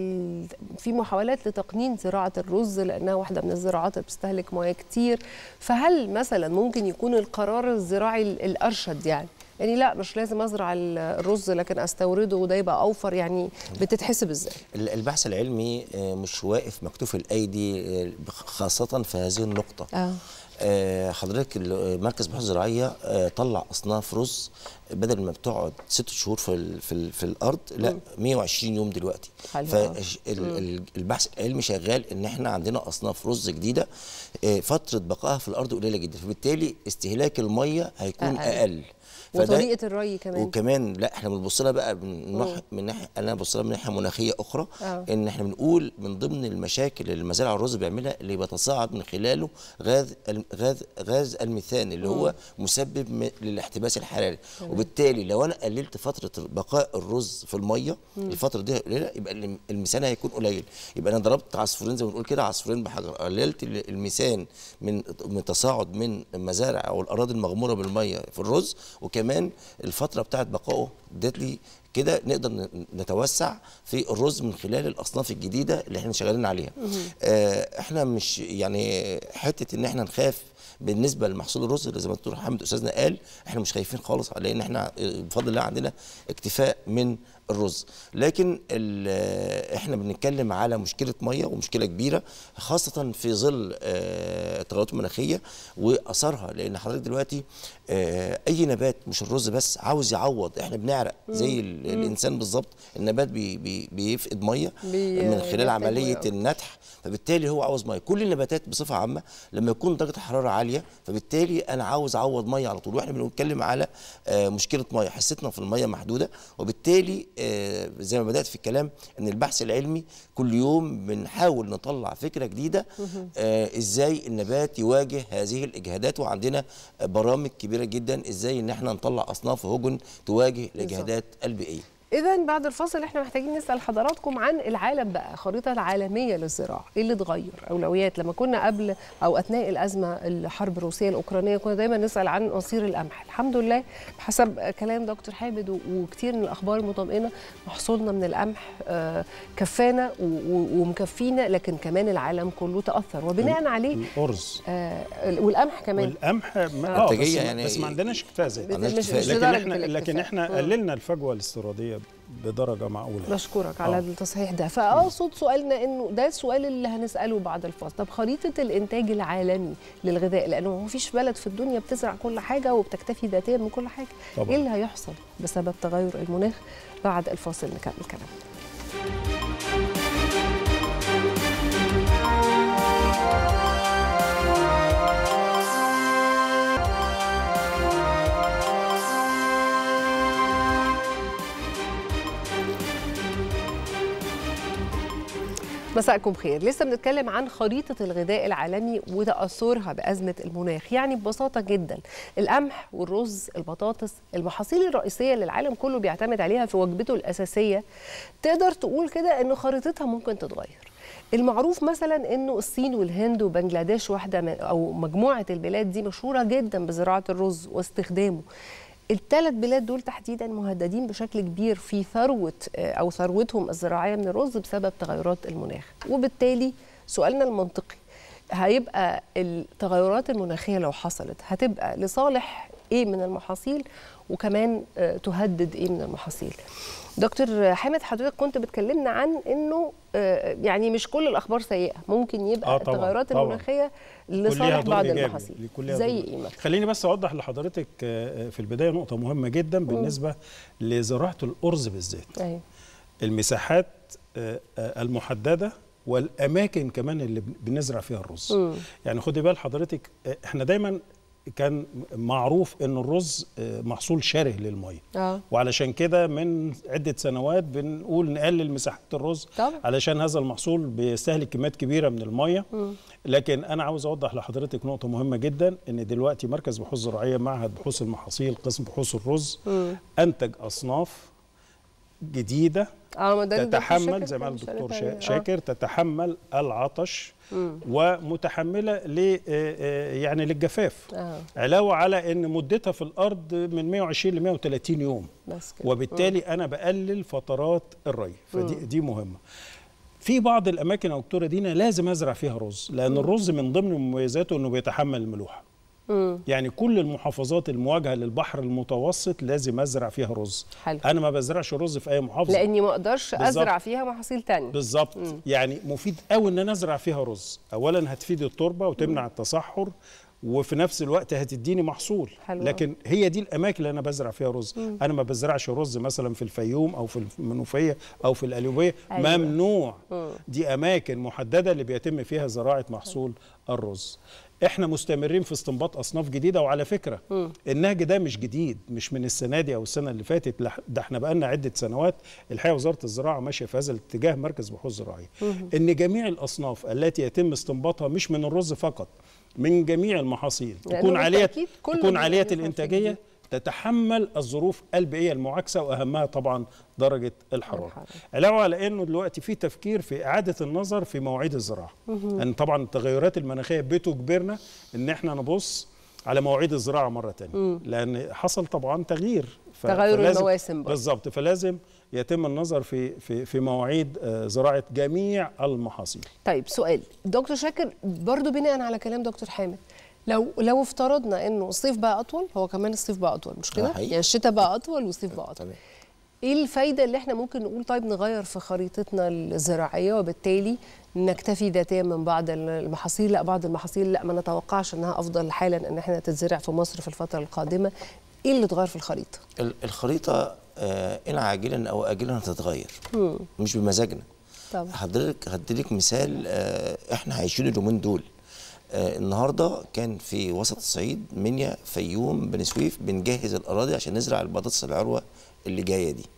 في محاولات لتقنين زراعه الرز، لانها واحده من الزراعات اللي بتستهلك مياه كتير. فهل مثلا ممكن يكون القرار الزراعي الارشد يعني لا مش لازم ازرع الرز لكن استورده وده يبقى اوفر، يعني بتتحسب ازاي؟ البحث العلمي مش واقف مكتوف الايدي، خاصه في هذه النقطه. حضرتك مركز بحوث زراعيه طلع اصناف رز بدل ما بتقعد 6 شهور في الارض، لا 120 يوم دلوقتي. فالبحث العلمي شغال ان احنا عندنا اصناف رز جديده فتره بقائها في الارض قليله جدا، فبالتالي استهلاك الميه هيكون اقل. وطريقه الري كمان. وكمان لا احنا بنبص لها بقى من ناحيه، انا ببص لها من ناحيه مناخيه اخرى. ان احنا بنقول من ضمن المشاكل اللي مزارع الرز بيعملها اللي بيتصاعد من خلاله غاز الميثان اللي هو مسبب للاحتباس الحراري. وبالتالي لو انا قللت فتره بقاء الرز في الميه الفتره دي قليله، يبقى الميثان هيكون قليل. يبقى انا ضربت عصفورين زي ما بنقول كده، عصفورين بحجر. قللت الميثان من تصاعد من المزارع او الاراضي المغموره بالميه في الرز، وكمان الفتره بتاعت بقائه ادت لي كده نقدر نتوسع في الرز من خلال الاصناف الجديده اللي احنا شغالين عليها. احنا مش يعني حته ان احنا نخاف بالنسبه لمحصول الرز، زي ما الدكتور حامد استاذنا قال، احنا مش خايفين خالص، لان احنا بفضل الله عندنا اكتفاء من الرز. لكن احنا بنتكلم على مشكله ميه ومشكله كبيره، خاصه في ظل التغيرات المناخيه واثارها. لان حضرتك دلوقتي اي نبات مش الرز بس عاوز يعوض، احنا بنعرق زي الانسان بالظبط. النبات بيفقد ميه من خلال عمليه النتح، فبالتالي هو عاوز ميه. كل النباتات بصفه عامه لما يكون درجه الحراره عاليه، فبالتالي انا عاوز اعوض ميه على طول. واحنا بنتكلم على مشكله ميه، حصتنا في الميه محدوده. وبالتالي زي ما بدات في الكلام ان البحث العلمي كل يوم بنحاول نطلع فكره جديده ازاي النبات يواجه هذه الاجهادات. وعندنا برامج كبيره جدا ازاي ان احنا نطلع اصناف هجن تواجه الاجهادات البيئيه. إذا بعد الفاصل احنا محتاجين نسأل حضراتكم عن العالم بقى، خريطة العالمية للزراعة، ايه اللي اتغير؟ أولويات. لما كنا قبل أو أثناء الأزمة الحرب الروسية الأوكرانية كنا دايما نسأل عن مصير القمح. الحمد لله بحسب كلام دكتور حامد وكتير من الأخبار المطمئنة محصولنا من القمح كفانا ومكفينا، لكن كمان العالم كله تأثر وبناء عليه الأرز والقمح كمان. والقمح يعني بس ما عندناش اكتفاء ذاتي، لكن احنا قللنا الفجوة الاستيرادية بدرجه معقوله. بشكرك على التصحيح ده. فاقصد سؤالنا انه ده السؤال اللي هنساله بعد الفاصل. طب خريطه الانتاج العالمي للغذاء، لانه ما فيش بلد في الدنيا بتزرع كل حاجه وبتكتفي ذاتيا من كل حاجه. طبعا. ايه اللي هيحصل بسبب تغير المناخ؟ بعد الفاصل نكمل كلامنا. مساءكم خير. لسه بنتكلم عن خريطة الغذاء العالمي وتأثرها بأزمة المناخ. يعني ببساطة جدا القمح والرز، البطاطس، المحاصيل الرئيسية اللي العالم كله بيعتمد عليها في وجبته الأساسية، تقدر تقول كده إنه خريطتها ممكن تتغير. المعروف مثلا انه الصين والهند وبنجلاديش واحده او مجموعه البلاد دي مشهوره جدا بزراعه الرز واستخدامه. الثلاث بلاد دول تحديدا مهددين بشكل كبير في ثروتهم الزراعيه من الرز بسبب تغيرات المناخ. وبالتالي سؤالنا المنطقي هيبقى التغيرات المناخيه لو حصلت هتبقى لصالح ايه من المحاصيل، وكمان تهدد ايه من المحاصيل. دكتور حامد، حضرتك كنت بتكلمنا عن انه يعني مش كل الاخبار سيئه، ممكن يبقى التغيرات المناخيه لصالح بعض المحاصيل. زي ايه مثلا؟ خليني بس اوضح لحضرتك في البدايه نقطه مهمه جدا بالنسبه لزراعه الارز بالذات. أيوة. المساحات المحدده والاماكن كمان اللي بنزرع فيها الرز. يعني خدي بال حضرتك، احنا دايما كان معروف ان الرز محصول شره للميه. وعلشان كده من عده سنوات بنقول نقلل مساحه الرز طبعا. علشان هذا المحصول بيستهلك كميات كبيره من الميه. لكن انا عاوز اوضح لحضرتك نقطه مهمه جدا، ان دلوقتي مركز بحوث زراعيه معهد بحوث المحاصيل قسم بحوث الرز انتج اصناف جديده تتحمل زي ما قال الدكتور شاكر تتحمل العطش ومتحمله يعني للجفاف. علاوه على ان مدتها في الارض من 120 ل 130 يوم بس كده. وبالتالي انا بقلل فترات الري، فدي مهمه. في بعض الاماكن يا دكتوره دينا لازم ازرع فيها رز، لان الرز من ضمن مميزاته انه بيتحمل الملوحه. يعني كل المحافظات المواجهه للبحر المتوسط لازم ازرع فيها رز. حلو. انا ما بزرعش رز في اي محافظه لاني ما اقدرش ازرع فيها محاصيل ثانيه. بالظبط. يعني مفيد قوي ان انا ازرع فيها رز. اولا هتفيد التربه وتمنع التصحر، وفي نفس الوقت هتديني محصول. حلو. لكن هي دي الاماكن اللي انا بزرع فيها رز. انا ما بزرعش رز مثلا في الفيوم او في المنوفيه او في القليوبيه. أيوة. ممنوع. دي اماكن محدده اللي بيتم فيها زراعه محصول الرز. احنا مستمرين في استنباط اصناف جديده، وعلى فكره النهج ده مش جديد، مش من السنه دي او السنه اللي فاتت، ده احنا بقالنا عده سنوات الحقيقه وزاره الزراعه ماشيه في هذا الاتجاه، مركز بحوث زراعيه، ان جميع الاصناف التي يتم استنباطها مش من الرز فقط، من جميع المحاصيل تكون عاليه الانتاجيه، تتحمل الظروف البيئيه المعاكسه، واهمها طبعا درجه الحراره. علاوه على انه دلوقتي في تفكير في اعاده النظر في مواعيد الزراعه، لان طبعا التغيرات المناخيه بتجبرنا ان احنا نبص على مواعيد الزراعه مره ثانيه، لان حصل طبعا تغيير المواسم بالظبط، فلازم يتم النظر في مواعيد زراعه جميع المحاصيل. طيب سؤال دكتور شاكر برضو بناء على كلام دكتور حامد، لو افترضنا انه الصيف بقى اطول، هو كمان الصيف بقى اطول مش كده؟ يعني الشتاء بقى اطول والصيف بقى اطول. ايه الفايده اللي احنا ممكن نقول طيب نغير في خريطتنا الزراعيه وبالتالي نكتفي ذاتيا من بعض المحاصيل، لا بعض المحاصيل لا ما نتوقعش انها افضل حالا ان احنا تتزرع في مصر في الفتره القادمه. ايه اللي اتغير في الخريطه؟ الخريطه ان عاجلا او اجلا هتتغير، مش بمزاجنا. طبعا حضرتك هديلك مثال احنا عايشين اليومين دول. النهارده كان في وسط الصعيد، منيا، فيوم، بني سويف، بنجهز الاراضي عشان نزرع البطاطس العروه اللي جايه دي.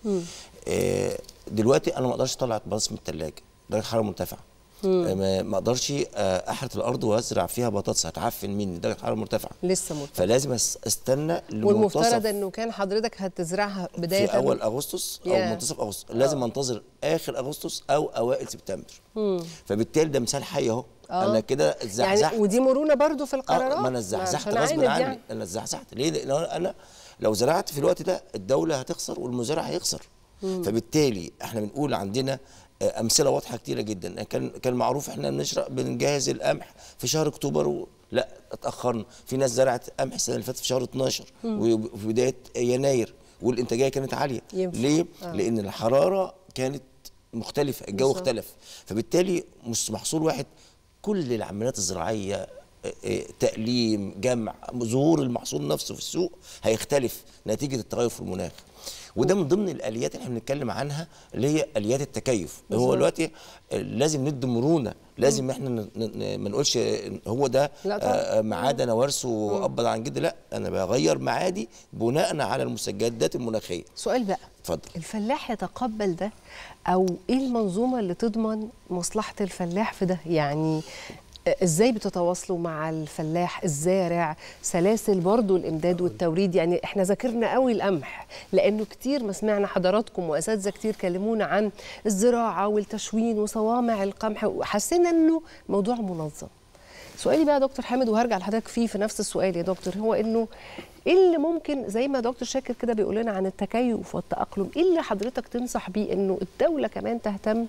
دلوقتي انا ما اقدرش اطلع البطاطس من الثلاجه، درجه حراره مرتفعه. ما اقدرش احرث الارض وازرع فيها بطاطس، هتعفن مني، درجه حراره مرتفعه لسه مرتفعه، فلازم استنى والمفترض انه كان حضرتك هتزرعها بدايه في اول اغسطس او منتصف اغسطس، لازم انتظر اخر اغسطس او اوائل سبتمبر. فبالتالي ده مثال حي اهو. انا كده اتزحزحت يعني، ودي مرونه برضو في القرارات. ما انا اتزحزحت غصب عني يعني. انا اتزحزحت ليه؟ لان انا لو زرعت في الوقت ده الدوله هتخسر والمزارع هيخسر. فبالتالي احنا بنقول عندنا امثله واضحه كتيره جدا. كان معروف احنا بنجهز القمح في شهر اكتوبر لا اتاخرنا. في ناس زرعت قمح السنه اللي فاتت في شهر 12 وفي بدايه يناير والانتاجيه كانت عاليه. ليه؟ لان الحراره كانت مختلفه، الجو اختلف، فبالتالي مش محصول واحد. كل العمليات الزراعيه تقليم، جمع، ظهور المحصول نفسه في السوق هيختلف نتيجه التغير في المناخ. وده من ضمن الاليات اللي احنا بنتكلم عنها اللي هي اليات التكيف. هو دلوقتي لازم ندي مرونه، لازم احنا ما نقولش هو ده ميعاد انا وارثه وابض عن جد، لا انا بغير ميعادي بناء على المستجدات المناخيه. سؤال بقى، اتفضل. الفلاح يتقبل ده او ايه المنظومه اللي تضمن مصلحه الفلاح في ده؟ يعني ازاي بتتواصلوا مع الفلاح الزارع؟ سلاسل برضو الامداد والتوريد، يعني احنا ذاكرنا قوي القمح لانه كتير ما سمعنا حضراتكم واساتذه كتير كلمونا عن الزراعه والتشوين وصوامع القمح وحسينا انه موضوع منظم. سؤالي بقى يا دكتور حامد، وهرجع لحضرتك في نفس السؤال يا دكتور، هو انه ايه اللي ممكن زي ما دكتور شاكر كده بيقول لنا عن التكيف والتأقلم، ايه اللي حضرتك تنصح بيه انه الدولة كمان تهتم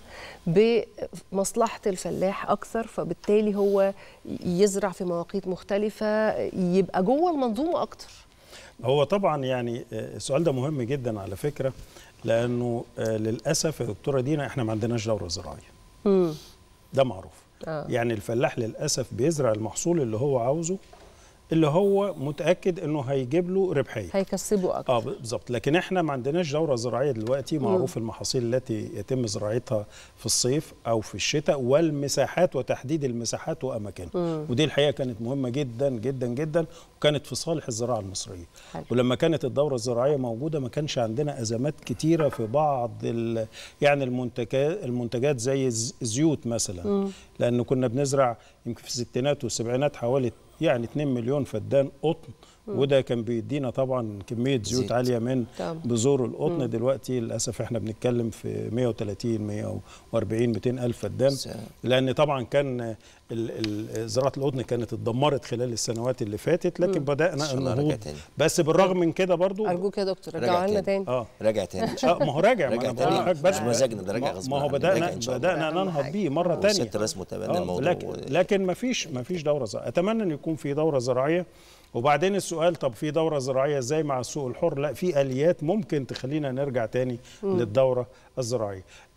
بمصلحة الفلاح اكثر، فبالتالي هو يزرع في مواقيت مختلفة، يبقى جوه المنظومة اكتر؟ هو طبعا يعني السؤال ده مهم جدا على فكرة، لانه للاسف يا دكتورة دينا احنا ما عندناش دورة زراعية. ده معروف. يعني الفلاح للاسف بيزرع المحصول اللي هو عاوزه، اللي هو متاكد انه هيجيب له ربحيه، هيكسبه اكتر. بالظبط. لكن احنا ما عندناش دوره زراعيه دلوقتي. معروف المحاصيل التي يتم زراعتها في الصيف او في الشتاء، والمساحات وتحديد المساحات واماكنها، ودي الحقيقه كانت مهمه جدا جدا جدا، وكانت في صالح الزراعه المصريه. ولما كانت الدوره الزراعيه موجوده ما كانش عندنا ازمات كتيره في بعض يعني المنتجات زي الزيوت مثلا، لانه كنا بنزرع يمكن في الستينات والسبعينات حوالي يعني 2 مليون فدان قطن، وده كان بيدينا طبعا كميه زيوت عاليه من بذور القطن. دلوقتي للاسف احنا بنتكلم في 130 140 200 الف فدان، لان طبعا كان زراعه القطن كانت اتدمرت خلال السنوات اللي فاتت، لكن بدانا النهوض. بس بالرغم من كده برضو ارجوك يا دكتور رجعوا لنا تاني. راجع تاني. ما هو راجع، ما انا مش مزاجنا، ده راجع غصب ما هو بدانا ننهض بيه مره ثانيه. ست رسم وتبنى الموضوع. لكن ما فيش دوره زراعيه. اتمنى ان يكون في دوره زراعيه. وبعدين السؤال، طب في دورة زراعية ازاي مع السوق الحر؟ لا، في آليات ممكن تخلينا نرجع تاني للدورة الزراعية.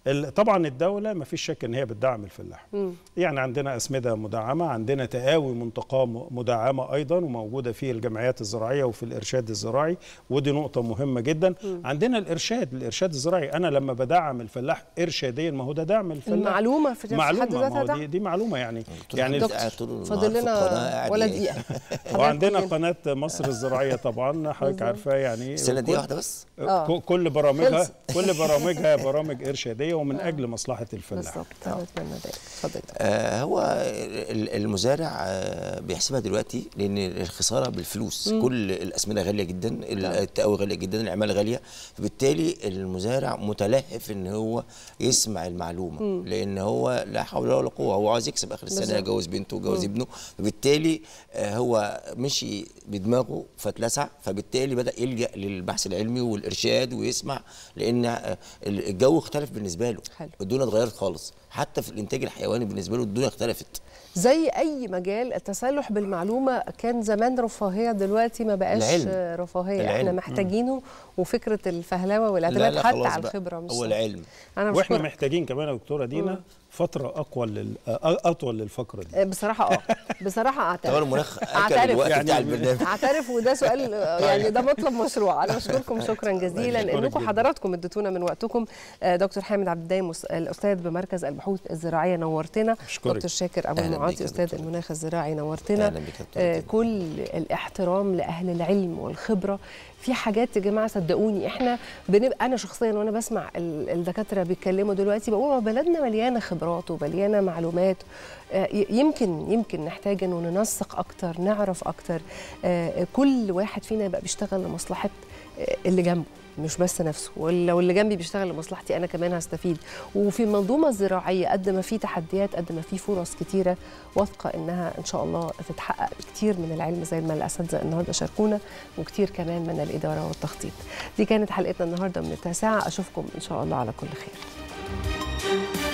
طبعا الدوله ما فيش شك ان هي بتدعم الفلاح. يعني عندنا اسمده مدعمه، عندنا تقاوي منتقاه مدعمه ايضا وموجوده في الجمعيات الزراعيه وفي الارشاد الزراعي، ودي نقطه مهمه جدا. عندنا الارشاد الزراعي، انا لما بدعم الفلاح ارشاديا ما هو ده دعم الفلاح. المعلومه في حد ذاتها دي معلومه يعني فاضل لنا ولا دقيقه. وعندنا قناه مصر الزراعيه طبعا حضرتك عارفاه، يعني السنه دي واحده بس كل برامجها برامج ارشاديه ومن اجل مصلحه الفلاح. هو المزارع بيحسبها دلوقتي لان الخساره بالفلوس. كل الاسمده غاليه جدا، التقاوي غاليه جدا، العماله غاليه، فبالتالي المزارع متلهف ان هو يسمع المعلومه لان هو لا حول ولا قوه، هو عاوز يكسب اخر السنه، يجوز بنته ويجوز ابنه، فبالتالي هو مشي بدماغه فاتلسع، فبالتالي بدا يلجا للبحث العلمي والارشاد ويسمع، لان الجو اختلف بالنسبه له. الدنيا اتغيرت خالص، حتى في الانتاج الحيواني بالنسبه له الدنيا اختلفت. زي اي مجال التسلح بالمعلومه كان زمان رفاهيه، دلوقتي ما بقاش رفاهيه، احنا محتاجينه. وفكره الفهلوه والاعتماد حتى على الخبره مش هو العلم. واحنا محتاجين كمان يا دكتوره دينا فتره اطول للفقره دي. بصراحه اعترف. المناخ اعترف، وده سؤال يعني ده مطلب مشروع. انا بشكركم شكرا جزيلا انكم حضراتكم اديتونا من وقتكم. دكتور حامد عبد الدايم الاستاذ بمركز البحوث الزراعيه نورتنا. دكتور شاكر ابو المعاطي استاذ المناخ الزراعي نورتنا. كل الاحترام لاهل العلم والخبره. في حاجات يا جماعه صدقوني احنا انا شخصيا وانا بسمع الدكاتره بيتكلموا دلوقتي بقول بلدنا مليانه خبرات ومليانه معلومات، يمكن نحتاج انه ننسق اكتر، نعرف اكتر، كل واحد فينا يبقى بيشتغل لمصلحه اللي جنبه مش بس نفسه، ولو اللي جنبي بيشتغل لمصلحتي انا كمان هستفيد. وفي المنظومه الزراعيه قد ما في تحديات قد ما في فرص كتيره، واثقه انها ان شاء الله تتحقق بكتير من العلم زي ما الاساتذه النهارده شاركونا، وكتير كمان من الاداره والتخطيط. دي كانت حلقتنا النهارده من 9، اشوفكم ان شاء الله على كل خير.